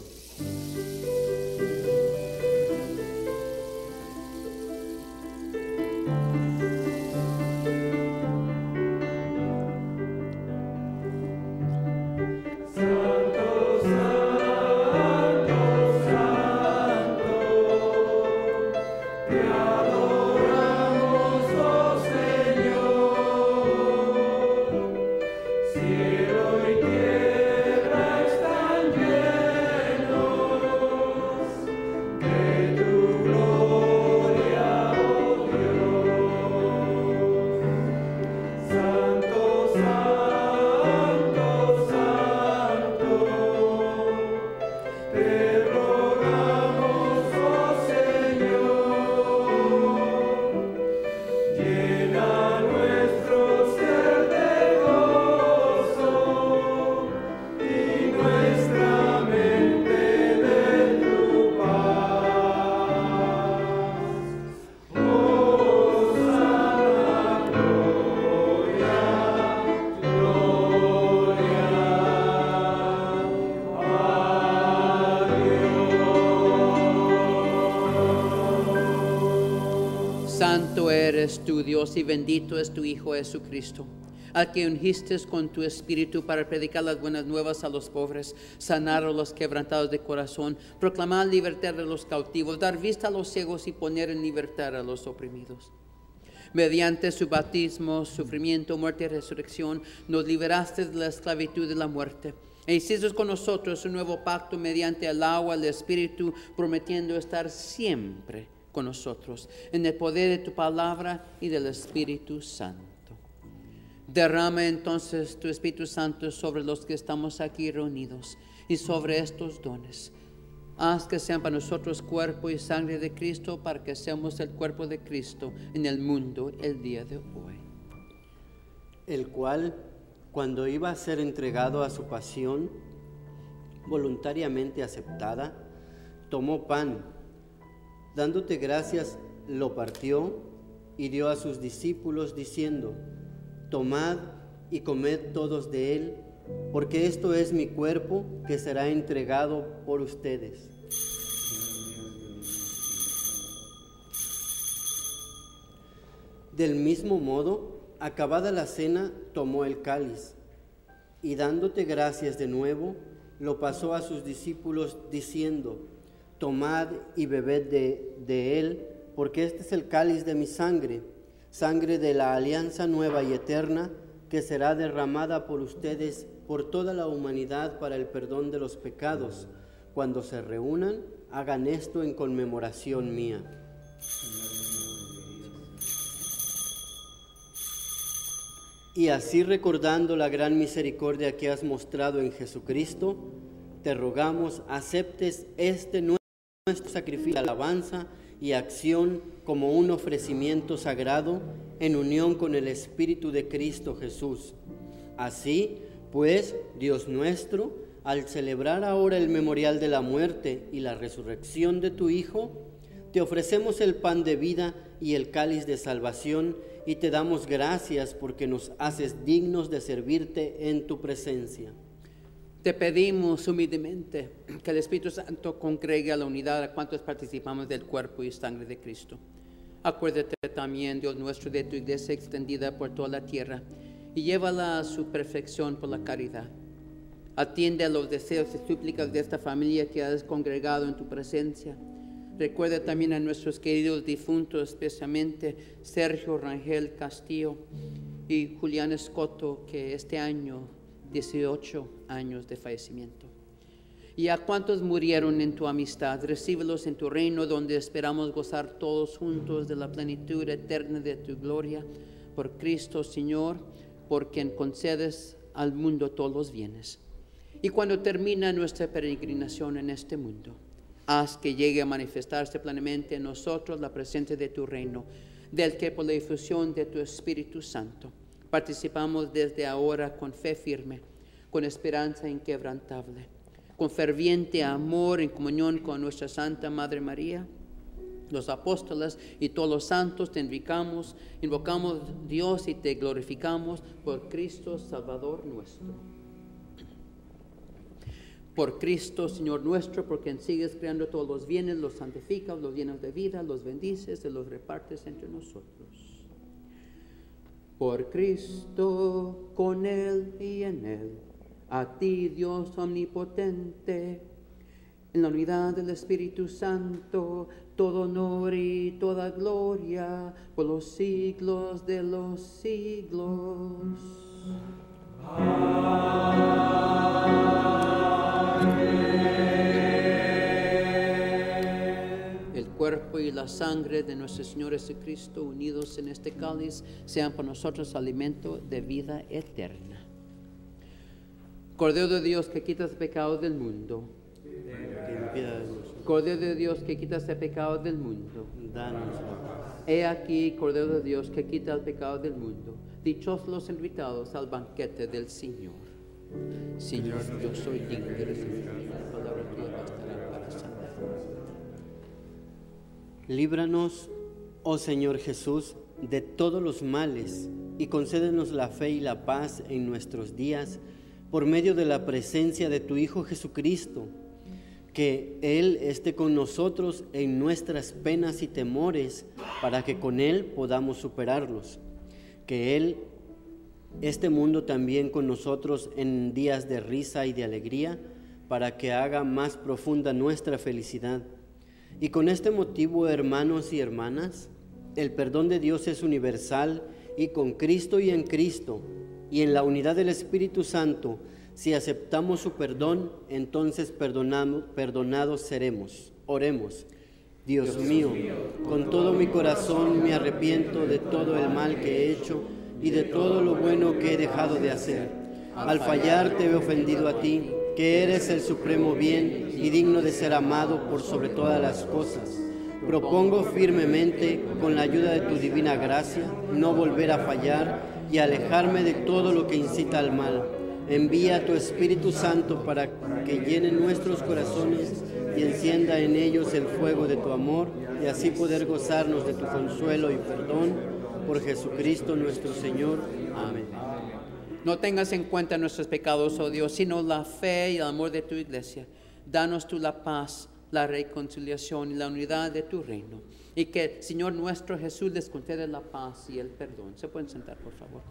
Santo eres tu Dios y bendito es tu Hijo Jesucristo, al que ungiste con tu espíritu para predicar las buenas nuevas a los pobres, sanar a los quebrantados de corazón, proclamar libertad a los cautivos, dar vista a los ciegos y poner en libertad a los oprimidos. Mediante su bautismo, sufrimiento, muerte y resurrección, nos liberaste de la esclavitud de la muerte. E hiciste con nosotros un nuevo pacto mediante el agua, el Espíritu, prometiendo estar siempre con nosotros, en el poder de tu palabra y del Espíritu Santo. Derrama entonces tu Espíritu Santo sobre los que estamos aquí reunidos y sobre estos dones. Haz que sean para nosotros cuerpo y sangre de Cristo, para que seamos el cuerpo de Cristo en el mundo el día de hoy. El cual, cuando iba a ser entregado a su pasión, voluntariamente aceptada, tomó pan, dándote gracias, lo partió y dio a sus discípulos, diciendo: tomad y comed todos de él, porque esto es mi cuerpo que será entregado por ustedes. Del mismo modo, acabada la cena, tomó el cáliz, y dándote gracias de nuevo, lo pasó a sus discípulos, diciendo: tomad y bebed de, de él, porque este es el cáliz de mi sangre, sangre de la alianza nueva y eterna, que será derramada por ustedes, por toda la humanidad, para el perdón de los pecados. Cuando se reúnan, hagan esto en conmemoración mía. Y así, recordando la gran misericordia que has mostrado en Jesucristo, te rogamos aceptes este nuestro sacrificio de alabanza y acción como un ofrecimiento sagrado en unión con el Espíritu de Cristo Jesús. Así, pues, Dios nuestro, al celebrar ahora el memorial de la muerte y la resurrección de tu Hijo, te ofrecemos el pan de vida y el cáliz de salvación, y te damos gracias porque nos haces dignos de servirte en tu presencia. Te pedimos humildemente que el Espíritu Santo congregue a la unidad a cuantos participamos del cuerpo y sangre de Cristo. Acuérdate también, Dios nuestro, de tu iglesia extendida por toda la tierra y llévala a su perfección por la caridad. Atiende a los deseos y súplicas de esta familia que has congregado en tu presencia. Recuerda también a nuestros queridos difuntos, especialmente Sergio Rangel Castillo y Julián Escoto, que este año, dieciocho años de fallecimiento. Y a cuantos murieron en tu amistad, recíbelos en tu reino, donde esperamos gozar todos juntos de la plenitud eterna de tu gloria. Por Cristo, Señor, por quien concedes al mundo todos los bienes. Y cuando termina nuestra peregrinación en este mundo, haz que llegue a manifestarse plenamente en nosotros la presencia de tu reino, del que por la difusión de tu Espíritu Santo participamos desde ahora con fe firme, con esperanza inquebrantable, con ferviente amor en comunión con nuestra Santa Madre María, los apóstoles y todos los santos. Te invocamos, invocamos Dios y te glorificamos por Cristo Salvador nuestro. Por Cristo, Señor nuestro, por quien sigues creando todos los bienes, los santificas, los llenas de vida, los bendices y los repartes entre nosotros. Por Cristo, con Él y en Él, a ti, Dios omnipotente, en la unidad del Espíritu Santo, todo honor y toda gloria por los siglos de los siglos. El cuerpo y la sangre de nuestro Señor Jesucristo, unidos en este cáliz, sean para nosotros alimento de vida eterna. Cordero de Dios, que quitas el pecado del mundo. Cordero de Dios, que quitas el pecado del mundo. Danos la paz. He aquí, Cordero de Dios, que quita el pecado del mundo. Dichosos los invitados al banquete del Señor. Señor, yo soy digno de recibir la palabra tuya, bastará para salvar. Líbranos, oh Señor Jesús, de todos los males, y concédenos la fe y la paz en nuestros días, por medio de la presencia de tu Hijo Jesucristo, que Él esté con nosotros en nuestras penas y temores, para que con Él podamos superarlos. Que Él este mundo también con nosotros en días de risa y de alegría, para que haga más profunda nuestra felicidad. Y con este motivo, hermanos y hermanas, el perdón de Dios es universal, y con Cristo y en Cristo, y en la unidad del Espíritu Santo, si aceptamos su perdón, entonces perdonamos, perdonados seremos. Oremos. Dios, Dios mío, mío, con todo mi corazón me arrepiento de todo el mal que he hecho y de todo lo bueno que he dejado de hacer. Al fallar te he ofendido a ti, que eres el supremo bien y digno de ser amado por sobre todas las cosas. Propongo firmemente, con la ayuda de tu divina gracia, no volver a fallar y alejarme de todo lo que incita al mal. Envía tu Espíritu Santo para que llene nuestros corazones y encienda en ellos el fuego de tu amor, y así poder gozarnos de tu consuelo y perdón. Por Jesucristo nuestro Señor. Amén. No tengas en cuenta nuestros pecados, oh Dios, sino la fe y el amor de tu iglesia. Danos tú la paz, la reconciliación y la unidad de tu reino. Y que, Señor nuestro Jesús, les conceda la paz y el perdón. ¿Se pueden sentar, por favor?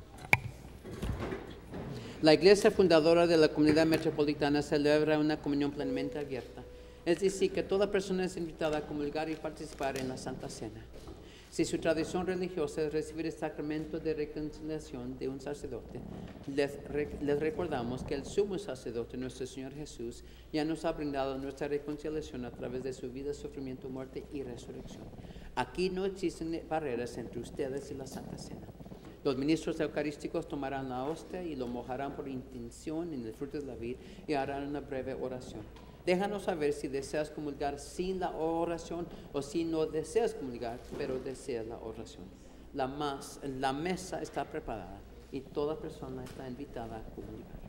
La Iglesia fundadora de la Comunidad Metropolitana celebra una comunión plenamente abierta. Es decir, que toda persona es invitada a comulgar y participar en la Santa Cena. Si su tradición religiosa es recibir el sacramento de reconciliación de un sacerdote, les, re, les recordamos que el sumo sacerdote, nuestro Señor Jesús, ya nos ha brindado nuestra reconciliación a través de su vida, sufrimiento, muerte y resurrección. Aquí no existen barreras entre ustedes y la Santa Cena. Los ministros eucarísticos tomarán la hostia y lo mojarán por intención en el fruto de la vid y harán una breve oración. Déjanos saber si deseas comulgar sin la oración o si no deseas comulgar, pero deseas la oración. La, más, la mesa está preparada y toda persona está invitada a comulgar.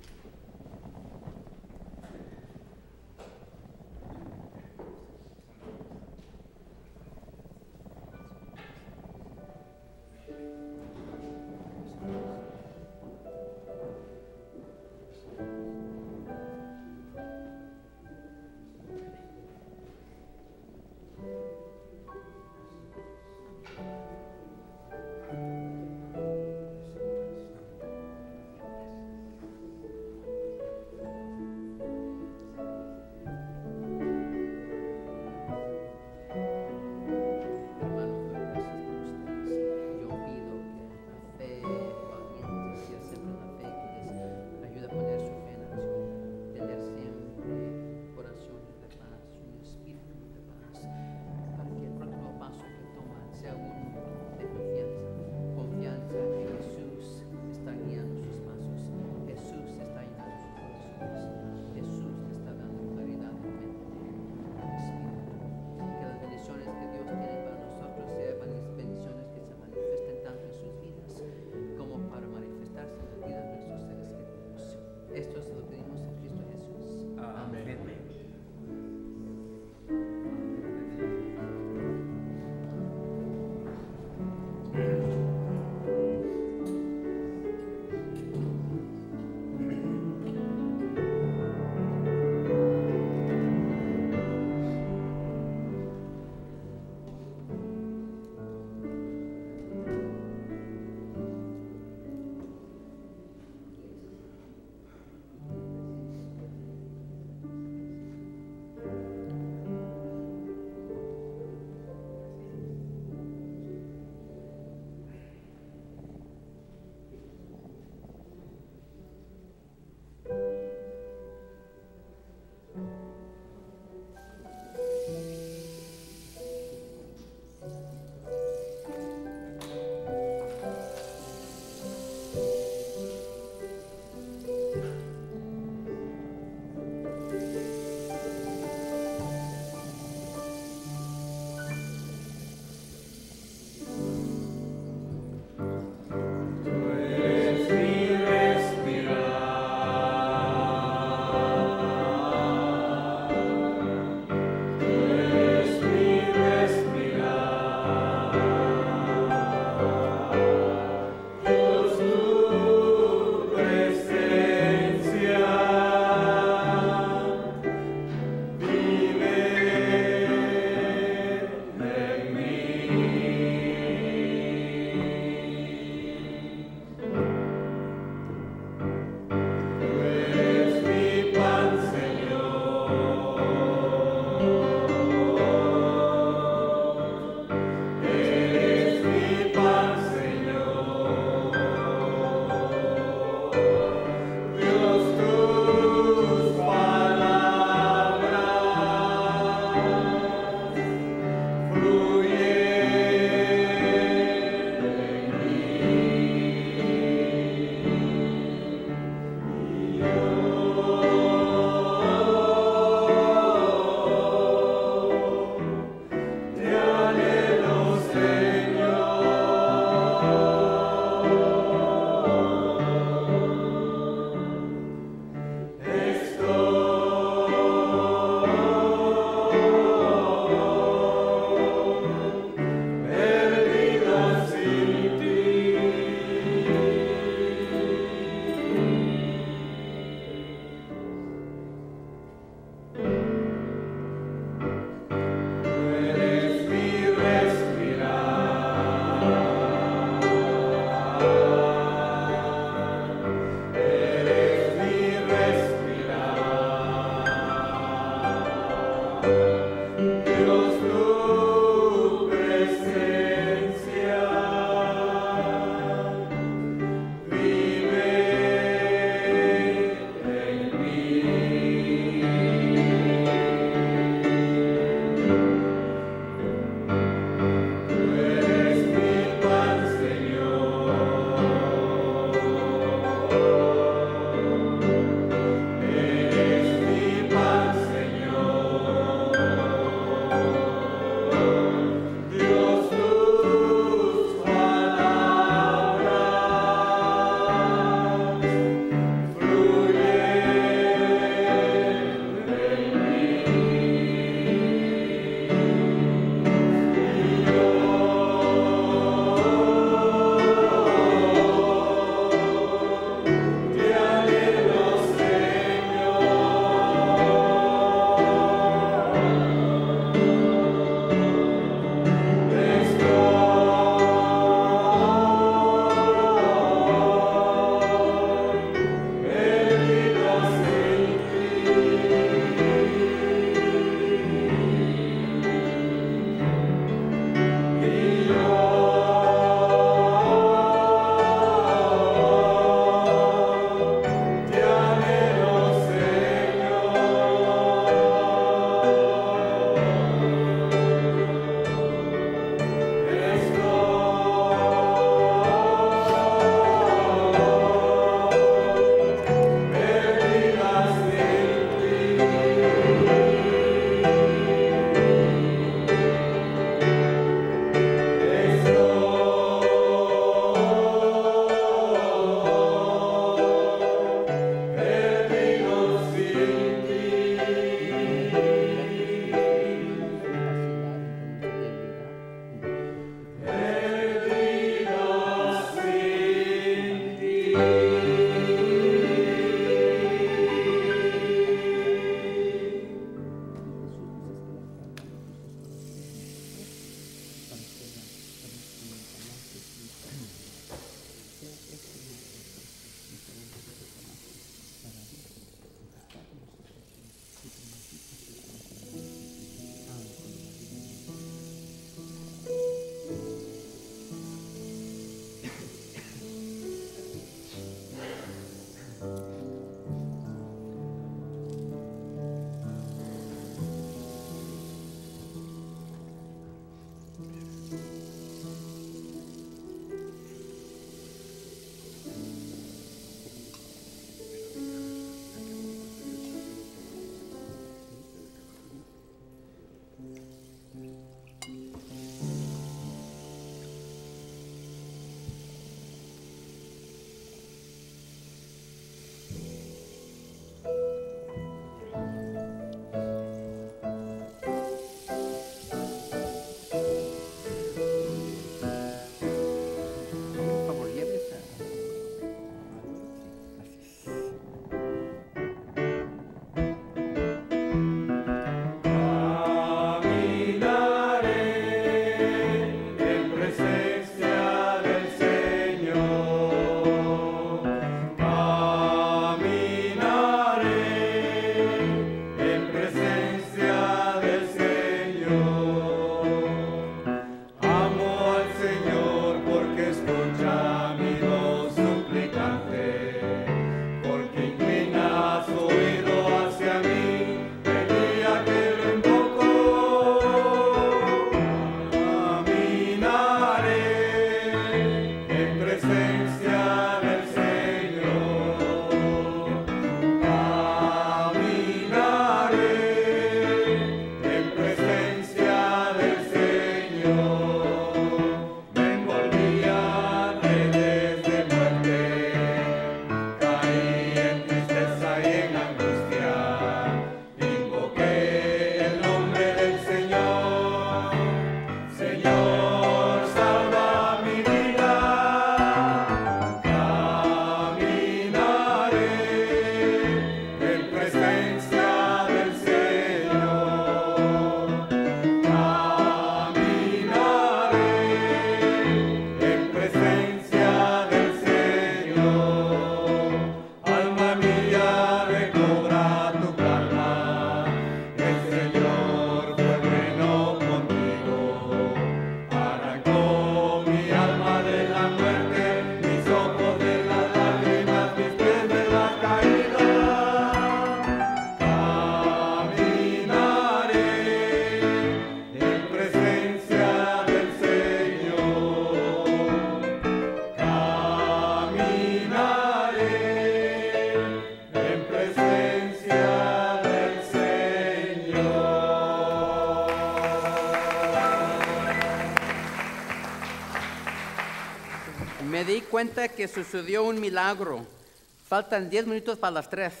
cuenta que sucedió un milagro. Faltan diez minutos para las tres.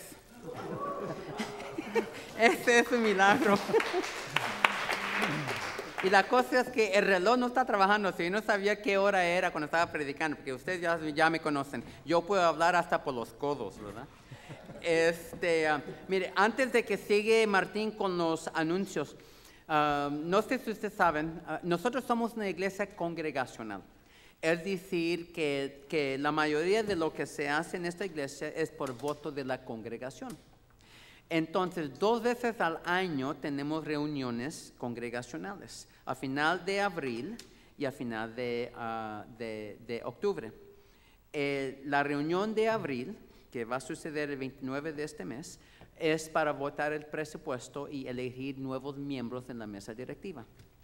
Ese es un milagro. Y la cosa es que el reloj no está trabajando. Si yo no sabía qué hora era cuando estaba predicando, porque ustedes ya, ya me conocen. Yo puedo hablar hasta por los codos, ¿verdad? Este, uh, mire, antes de que siga Martín con los anuncios, uh, no sé si ustedes saben, uh, nosotros somos una iglesia congregacional. Es decir, que, que la mayoría de lo que se hace en esta iglesia es por voto de la congregación. Entonces, dos veces al año tenemos reuniones congregacionales, a final de abril y a final de, uh, de, de octubre. Eh, la reunión de abril, que va a suceder el veintinueve de este mes, es para votar el presupuesto y elegir nuevos miembros en la mesa directiva.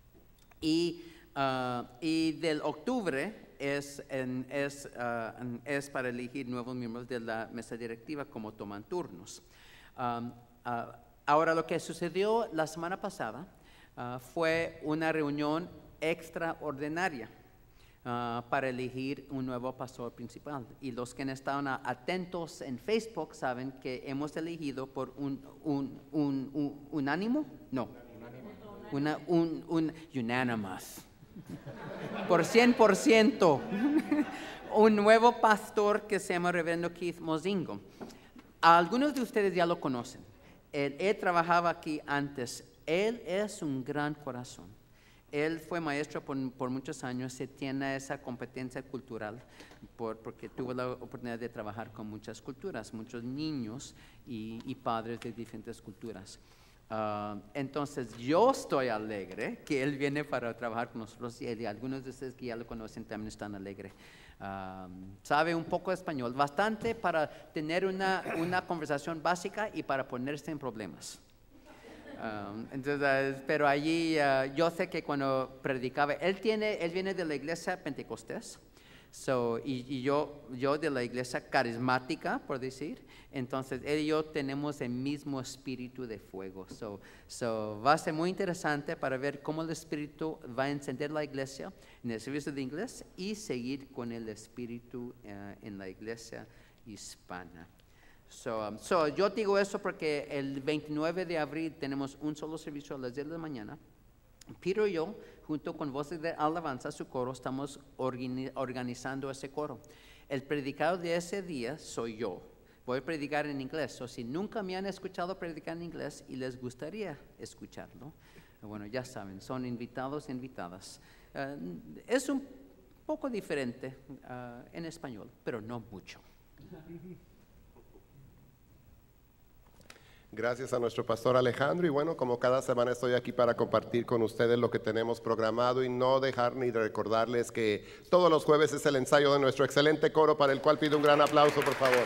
Y, uh, y del octubre es, en, es, uh, es para elegir nuevos miembros de la mesa directiva, como toman turnos. Um, uh, ahora, lo que sucedió la semana pasada uh, fue una reunión extraordinaria uh, para elegir un nuevo pastor principal. Y los que han estado atentos en Facebook saben que hemos elegido por un, un, un, un unánimo, no, una, un, un unanimous, por cien por ciento, un nuevo pastor que se llama Reverendo Keith Mozingo. Algunos de ustedes ya lo conocen. Él, él trabajaba aquí antes. Él es un gran corazón. Él fue maestro por, por muchos años. Se tiene esa competencia cultural por, porque tuvo la oportunidad de trabajar con muchas culturas, muchos niños y, y padres de diferentes culturas. Uh, entonces, yo estoy alegre que él viene para trabajar con nosotros y, y algunos de ustedes que ya lo conocen también están alegres. Um, sabe un poco de español, bastante para tener una, una conversación básica y para ponerse en problemas. Um, entonces, uh, pero allí uh, yo sé que cuando predicaba, él, tiene, él viene de la iglesia Pentecostés, so, y, y yo, yo de la iglesia carismática, por decir. Entonces, él y yo tenemos el mismo espíritu de fuego. So, so, va a ser muy interesante para ver cómo el espíritu va a encender la iglesia en el servicio de inglés y seguir con el espíritu uh, en la iglesia hispana. So, um, so, yo digo eso porque el veintinueve de abril tenemos un solo servicio a las diez de la mañana. Peter y yo, junto con Voces de Alabanza, su coro, estamos organi organizando ese coro. El predicador de ese día soy yo. Voy a predicar en inglés, o si nunca me han escuchado predicar en inglés y les gustaría escucharlo, bueno, ya saben, son invitados e invitadas. Uh, es un poco diferente uh, en español, pero no mucho. Gracias a nuestro pastor Alejandro y bueno, como cada semana estoy aquí para compartir con ustedes lo que tenemos programado y no dejar ni de recordarles que todos los jueves es el ensayo de nuestro excelente coro, para el cual pido un gran aplauso, por favor.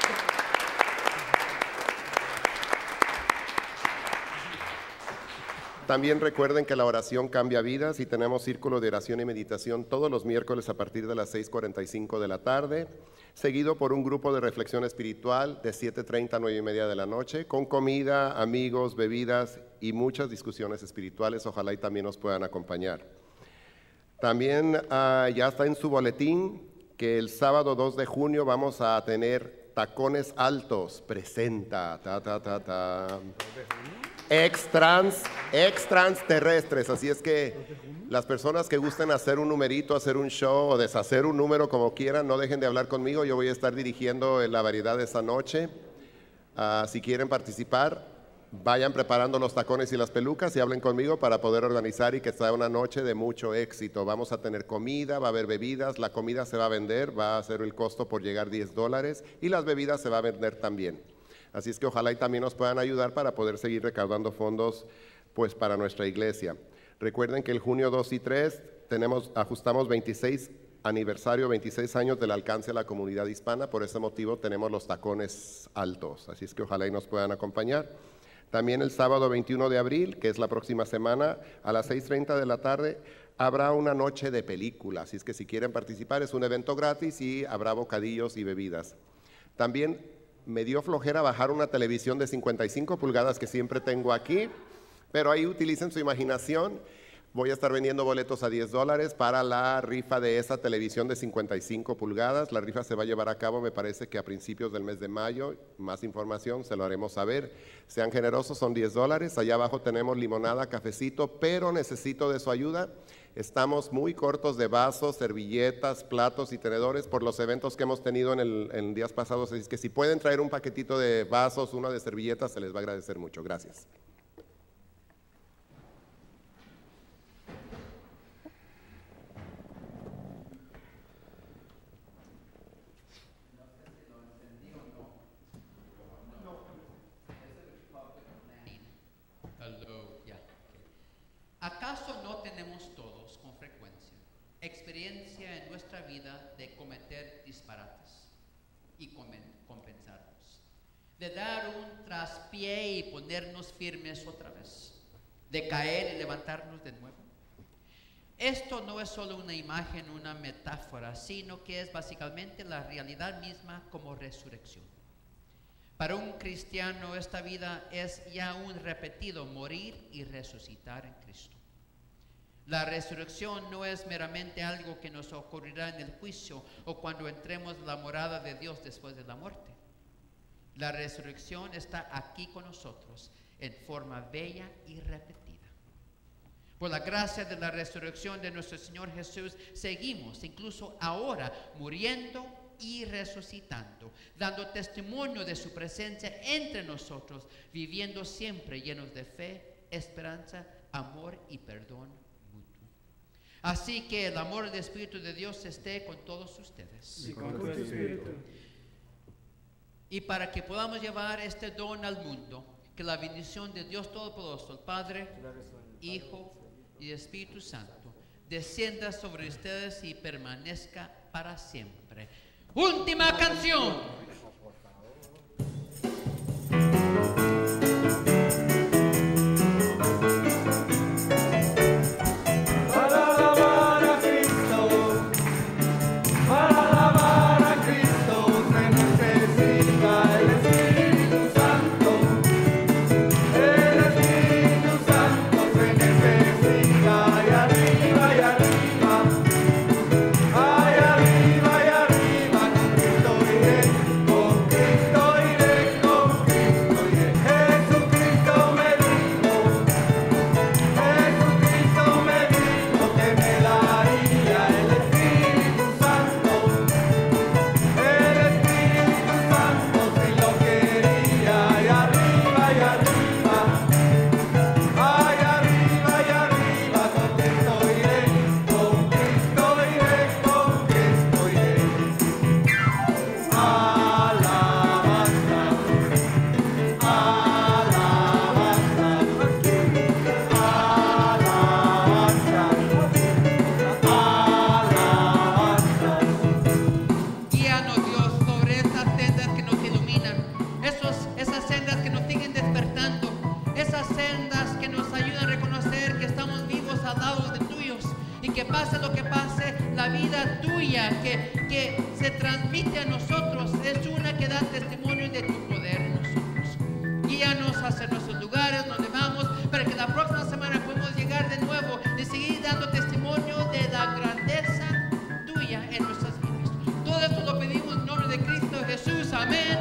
También recuerden que la oración cambia vidas y tenemos círculo de oración y meditación todos los miércoles a partir de las seis cuarenta y cinco de la tarde, seguido por un grupo de reflexión espiritual de siete treinta a nueve y media de la noche, con comida, amigos, bebidas y muchas discusiones espirituales. Ojalá y también nos puedan acompañar. También uh, ya está en su boletín que el sábado dos de junio vamos a tener Tacones Altos, presenta, ta, ta, ta, ta. Extrans, extrans terrestres, así es que las personas que gusten hacer un numerito, hacer un show o deshacer un número como quieran, no dejen de hablar conmigo, yo voy a estar dirigiendo la variedad de esa noche. Uh, si quieren participar, vayan preparando los tacones y las pelucas y hablen conmigo para poder organizar y que sea una noche de mucho éxito. Vamos a tener comida, va a haber bebidas, la comida se va a vender, va a ser el costo por llegar diez dólares y las bebidas se va a vender también. Así es que ojalá y también nos puedan ayudar para poder seguir recaudando fondos pues para nuestra iglesia. Recuerden que el junio dos y tres tenemos, ajustamos veintiséis aniversario, veintiséis años del alcance de la comunidad hispana, por ese motivo tenemos los tacones altos, así es que ojalá y nos puedan acompañar. También el sábado veintiuno de abril, que es la próxima semana, a las seis treinta de la tarde, habrá una noche de película, así es que si quieren participar es un evento gratis y habrá bocadillos y bebidas. También me dio flojera bajar una televisión de cincuenta y cinco pulgadas que siempre tengo aquí, pero ahí utilicen su imaginación. Voy a estar vendiendo boletos a diez dólares para la rifa de esa televisión de cincuenta y cinco pulgadas. La rifa se va a llevar a cabo, me parece que a principios del mes de mayo. Más información se lo haremos saber. Sean generosos, son diez dólares. Allá abajo tenemos limonada, cafecito, pero necesito de su ayuda. Estamos muy cortos de vasos, servilletas, platos y tenedores por los eventos que hemos tenido en, el, en días pasados. Así que si pueden traer un paquetito de vasos, uno de servilletas, se les va a agradecer mucho. Gracias. ¿Acaso no tenemos todos con frecuencia experiencia en nuestra vida de cometer disparates y compensarnos? De dar un traspié y ponernos firmes otra vez, de caer y levantarnos de nuevo. Esto no es solo una imagen, una metáfora, sino que es básicamente la realidad misma como resurrección. Para un cristiano esta vida es ya un repetido morir y resucitar en Cristo. La resurrección no es meramente algo que nos ocurrirá en el juicio o cuando entremos en la morada de Dios después de la muerte. La resurrección está aquí con nosotros en forma bella y repetida. Por la gracia de la resurrección de nuestro Señor Jesús, seguimos incluso ahora muriendo y resucitando, dando testimonio de su presencia entre nosotros, viviendo siempre llenos de fe, esperanza, amor y perdón mutuo. Así que el amor del Espíritu de Dios esté con todos ustedes. Y con tu espíritu. Y para que podamos llevar este don al mundo, que la bendición de Dios Todopoderoso, el Padre, Hijo y Espíritu Santo, descienda sobre ustedes y permanezca para siempre. Última canción. Jesús, amén.